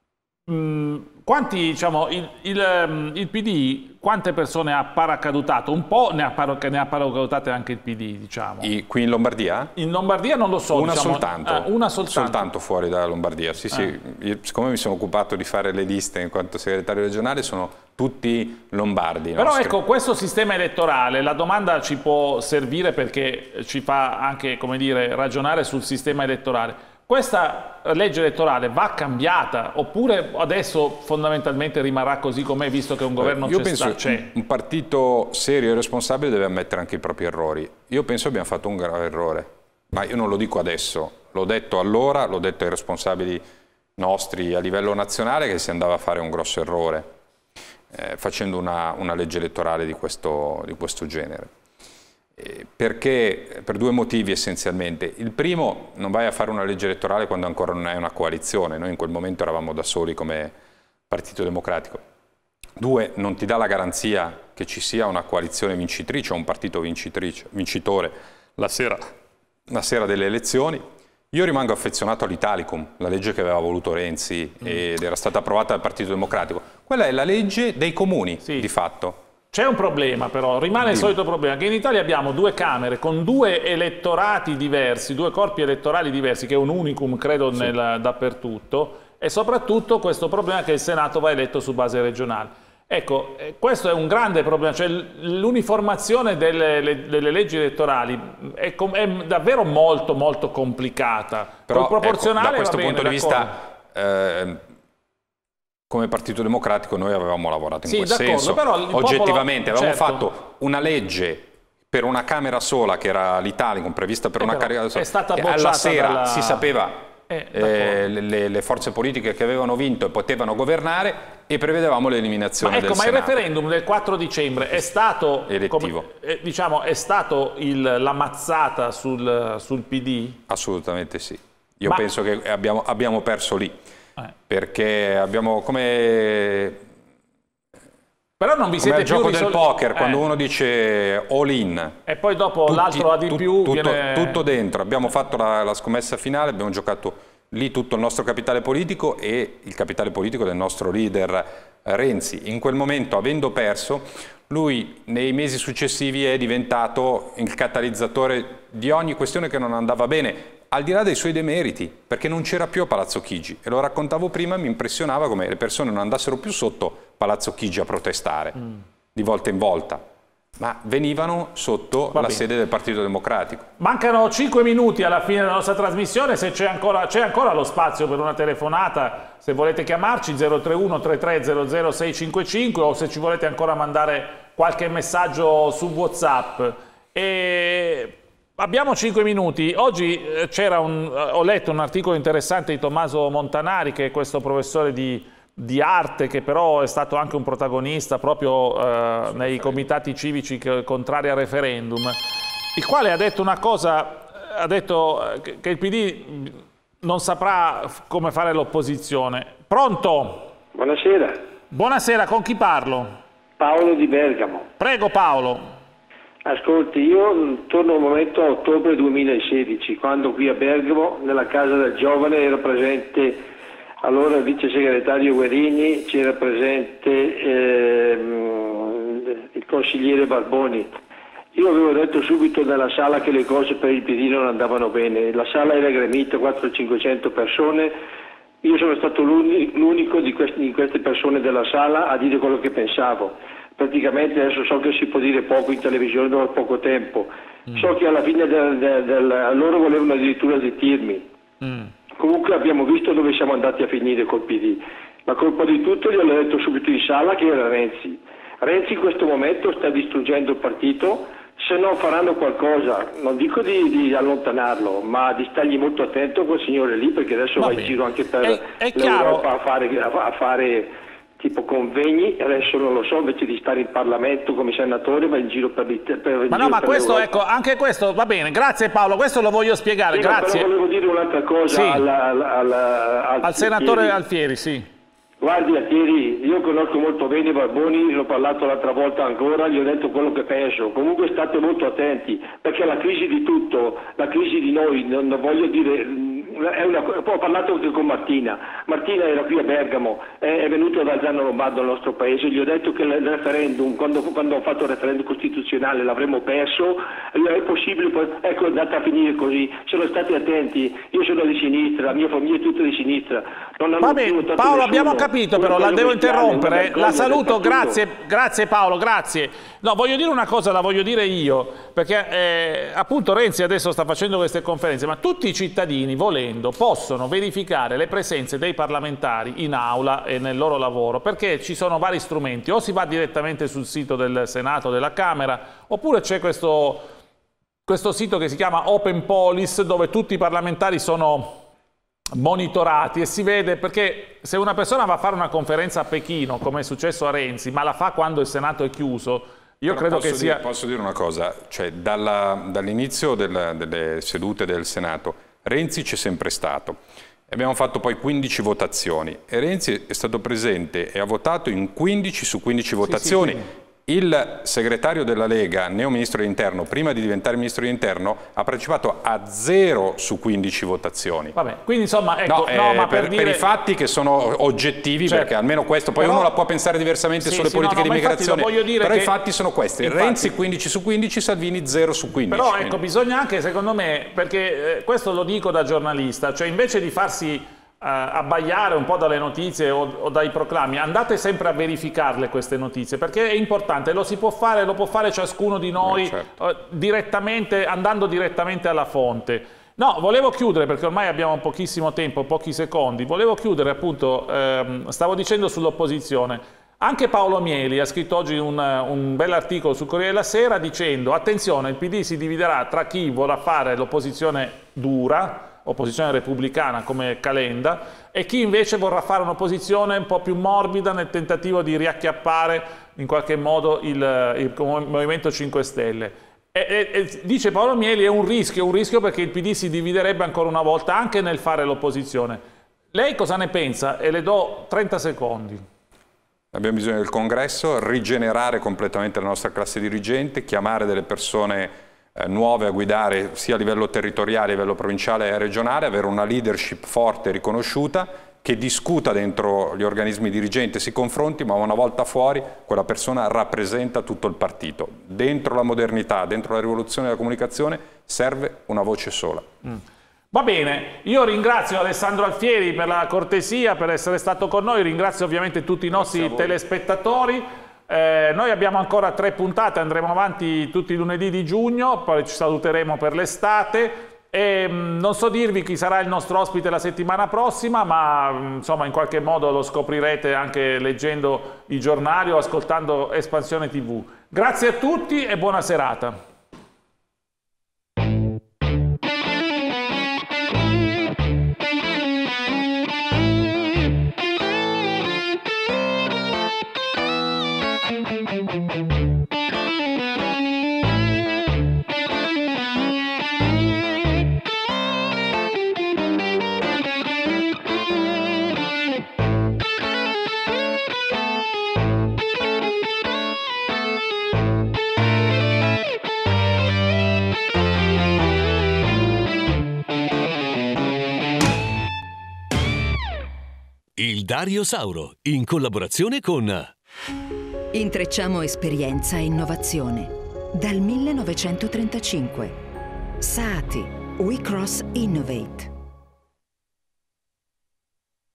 Quanti, diciamo, il PD, quante persone ha paracadutato? Un po' ne ha paracadutate anche il PD, diciamo. Qui in Lombardia? In Lombardia non lo so. Una diciamo, soltanto. Una soltanto. Soltanto fuori dalla Lombardia, sì. Io, siccome mi sono occupato di fare le liste in quanto segretario regionale, sono tutti lombardi. Però ecco, questo sistema elettorale, la domanda ci può servire perché ci fa anche, come dire, ragionare sul sistema elettorale. Questa legge elettorale va cambiata oppure adesso fondamentalmente rimarrà così com'è, visto che un governo c'è? Io penso che un partito serio e responsabile deve ammettere anche i propri errori. Io penso che abbiamo fatto un grave errore, ma io non lo dico adesso, l'ho detto allora, l'ho detto ai responsabili nostri a livello nazionale che si andava a fare un grosso errore facendo una legge elettorale di questo genere. Perché? Per due motivi essenzialmente. Il primo, non vai a fare una legge elettorale quando ancora non hai una coalizione. Noi in quel momento eravamo da soli come Partito Democratico. Due, non ti dà la garanzia che ci sia una coalizione vincitrice o un partito vincitore la sera delle elezioni. Io rimango affezionato all'Italicum, la legge che aveva voluto Renzi ed era stata approvata dal Partito Democratico. Quella è la legge dei comuni, di fatto. C'è un problema però, rimane il solito problema, che in Italia abbiamo due Camere con due elettorati diversi, due corpi elettorali diversi, che è un unicum credo dappertutto, e soprattutto questo problema che il Senato va eletto su base regionale. Ecco, questo è un grande problema, cioè l'uniformazione delle leggi elettorali è davvero molto molto complicata. Però proporzionale, da questo punto di vista come Partito Democratico noi avevamo lavorato in quel senso, però oggettivamente avevamo fatto una legge per una Camera sola, che era l'Italicum, prevista per una Camera sola, è stata bocciata alla sera si sapeva le forze politiche che avevano vinto e potevano governare, e prevedevamo l'eliminazione del Senato. Ma il referendum del 4 dicembre è stato elettivo. Diciamo, è stato la mazzata sul PD? Assolutamente sì. Io penso che abbiamo perso lì. Perché abbiamo come però non vi siete il gioco del poker, quando uno dice all in e poi dopo l'altro ha di più, tutto dentro. Abbiamo fatto la scommessa finale, abbiamo giocato lì tutto il nostro capitale politico e il capitale politico del nostro leader Renzi. In quel momento, avendo perso, lui nei mesi successivi è diventato il catalizzatore di ogni questione che non andava bene, al di là dei suoi demeriti, perché non c'era più a Palazzo Chigi, e lo raccontavo prima, mi impressionava come le persone non andassero più sotto Palazzo Chigi a protestare, di volta in volta, ma venivano sotto la sede del Partito Democratico. Mancano 5 minuti alla fine della nostra trasmissione, se c'è ancora lo spazio per una telefonata, se volete chiamarci 031 33 0655 o se ci volete ancora mandare qualche messaggio su WhatsApp. Abbiamo 5 minuti. Oggi ho letto un articolo interessante di Tommaso Montanari, che è questo professore di arte, che però è stato anche un protagonista proprio nei comitati civici contrari al referendum, il quale ha detto una cosa, ha detto che il PD non saprà come fare l'opposizione. Pronto? Buonasera. Buonasera, con chi parlo? Paolo di Bergamo. Prego Paolo. Ascolti, io torno un momento a ottobre 2016, quando qui a Bergamo, nella Casa del Giovane, ero presente allora il vice segretario Guerini, c'era presente il consigliere Barboni. Io avevo detto subito dalla sala che le cose per il PD non andavano bene, la sala era gremita, 400-500 persone, io sono stato l'unico di queste persone della sala a dire quello che pensavo. Praticamente adesso so che si può dire poco in televisione dopo poco tempo, so che alla fine loro volevano addirittura zittirmi. Comunque abbiamo visto dove siamo andati a finire col PD. La colpa di tutto gliel'ho detto subito in sala che era Renzi. Renzi in questo momento sta distruggendo il partito, se non faranno qualcosa, non dico di allontanarlo, ma di stargli molto attento a quel signore lì, perché adesso va in giro anche per l'Europa a fare tipo convegni, adesso non lo so, invece di stare in Parlamento come senatore va in giro per ma no, ma questo, ecco, anche questo va bene, grazie Paolo, questo lo voglio spiegare, sì, grazie. Però volevo dire un'altra cosa al senatore Alfieri, sì. Guardi Alfieri, io conosco molto bene Barboni, l'ho parlato l'altra volta ancora, gli ho detto quello che penso, comunque state molto attenti, perché la crisi di tutto, la crisi di noi, non voglio dire, ho parlato anche con Martina era qui a Bergamo, è venuto da Gianno Lombardo al nostro paese, gli ho detto che il referendum, quando ho fatto il referendum costituzionale l'avremmo perso, è possibile, ecco è andata a finire così, sono stati attenti, io sono di sinistra, la mia famiglia è tutta di sinistra. Va bene, Paolo, abbiamo capito, però la devo interrompere, la saluto, grazie Paolo, grazie. No, voglio dire una cosa, la voglio dire io, perché appunto Renzi adesso sta facendo queste conferenze, ma tutti i cittadini, volendo, possono verificare le presenze dei parlamentari in aula e nel loro lavoro, perché ci sono vari strumenti, o si va direttamente sul sito del Senato o della Camera, oppure c'è questo sito che si chiama Open Police, dove tutti i parlamentari sono monitorati e si vede, perché se una persona va a fare una conferenza a Pechino, come è successo a Renzi, ma la fa quando il Senato è chiuso, io credo che sia... Posso dire una cosa, cioè dall'inizio delle sedute del Senato, Renzi c'è sempre stato. Abbiamo fatto poi 15 votazioni e Renzi è stato presente e ha votato in 15 su 15 votazioni. Sì. Il segretario della Lega, neo ministro dell'Interno, prima di diventare ministro dell'Interno, ha partecipato a 0 su 15 votazioni. Vabbè, quindi insomma, ecco, ma per i fatti che sono oggettivi, certo, perché almeno questo, poi uno la può pensare diversamente sulle politiche di immigrazione, però i fatti sono questi. Infatti, Renzi 15 su 15, Salvini 0 su 15. Però ecco, bisogna anche, secondo me, perché questo lo dico da giornalista, cioè invece di farsi abbagliare un po' dalle notizie o dai proclami, andate sempre a verificarle queste notizie, perché è importante, lo può fare ciascuno di noi, certo, direttamente, andando direttamente alla fonte. No, volevo chiudere, perché ormai abbiamo pochissimo tempo, pochi secondi, volevo chiudere appunto, stavo dicendo sull'opposizione, anche Paolo Mieli ha scritto oggi un bell'articolo sul Corriere della Sera dicendo attenzione, il PD si dividerà tra chi vorrà fare l'opposizione dura, opposizione repubblicana come Calenda, e chi invece vorrà fare un'opposizione un po' più morbida nel tentativo di riacchiappare in qualche modo il Movimento 5 Stelle. E dice Paolo Mieli è un rischio perché il PD si dividerebbe ancora una volta anche nel fare l'opposizione. Lei cosa ne pensa? E le do 30 secondi. Abbiamo bisogno del congresso, rigenerare completamente la nostra classe dirigente, chiamare delle persone nuove a guidare sia a livello territoriale, a livello provinciale e regionale, avere una leadership forte e riconosciuta che discuta dentro gli organismi dirigenti, si confronti, ma una volta fuori quella persona rappresenta tutto il partito. Dentro la modernità, dentro la rivoluzione della comunicazione serve una voce sola. Va bene, io ringrazio Alessandro Alfieri per la cortesia, per essere stato con noi, ringrazio ovviamente tutti i nostri telespettatori. Noi abbiamo ancora 3 puntate, andremo avanti tutti i lunedì di giugno, poi ci saluteremo per l'estate e non so dirvi chi sarà il nostro ospite la settimana prossima, ma insomma in qualche modo lo scoprirete anche leggendo i giornali o ascoltando Espansione TV. Grazie a tutti e buona serata. Il Dariosauro, in collaborazione con... Intrecciamo esperienza e innovazione. Dal 1935. Saati, We Cross Innovate.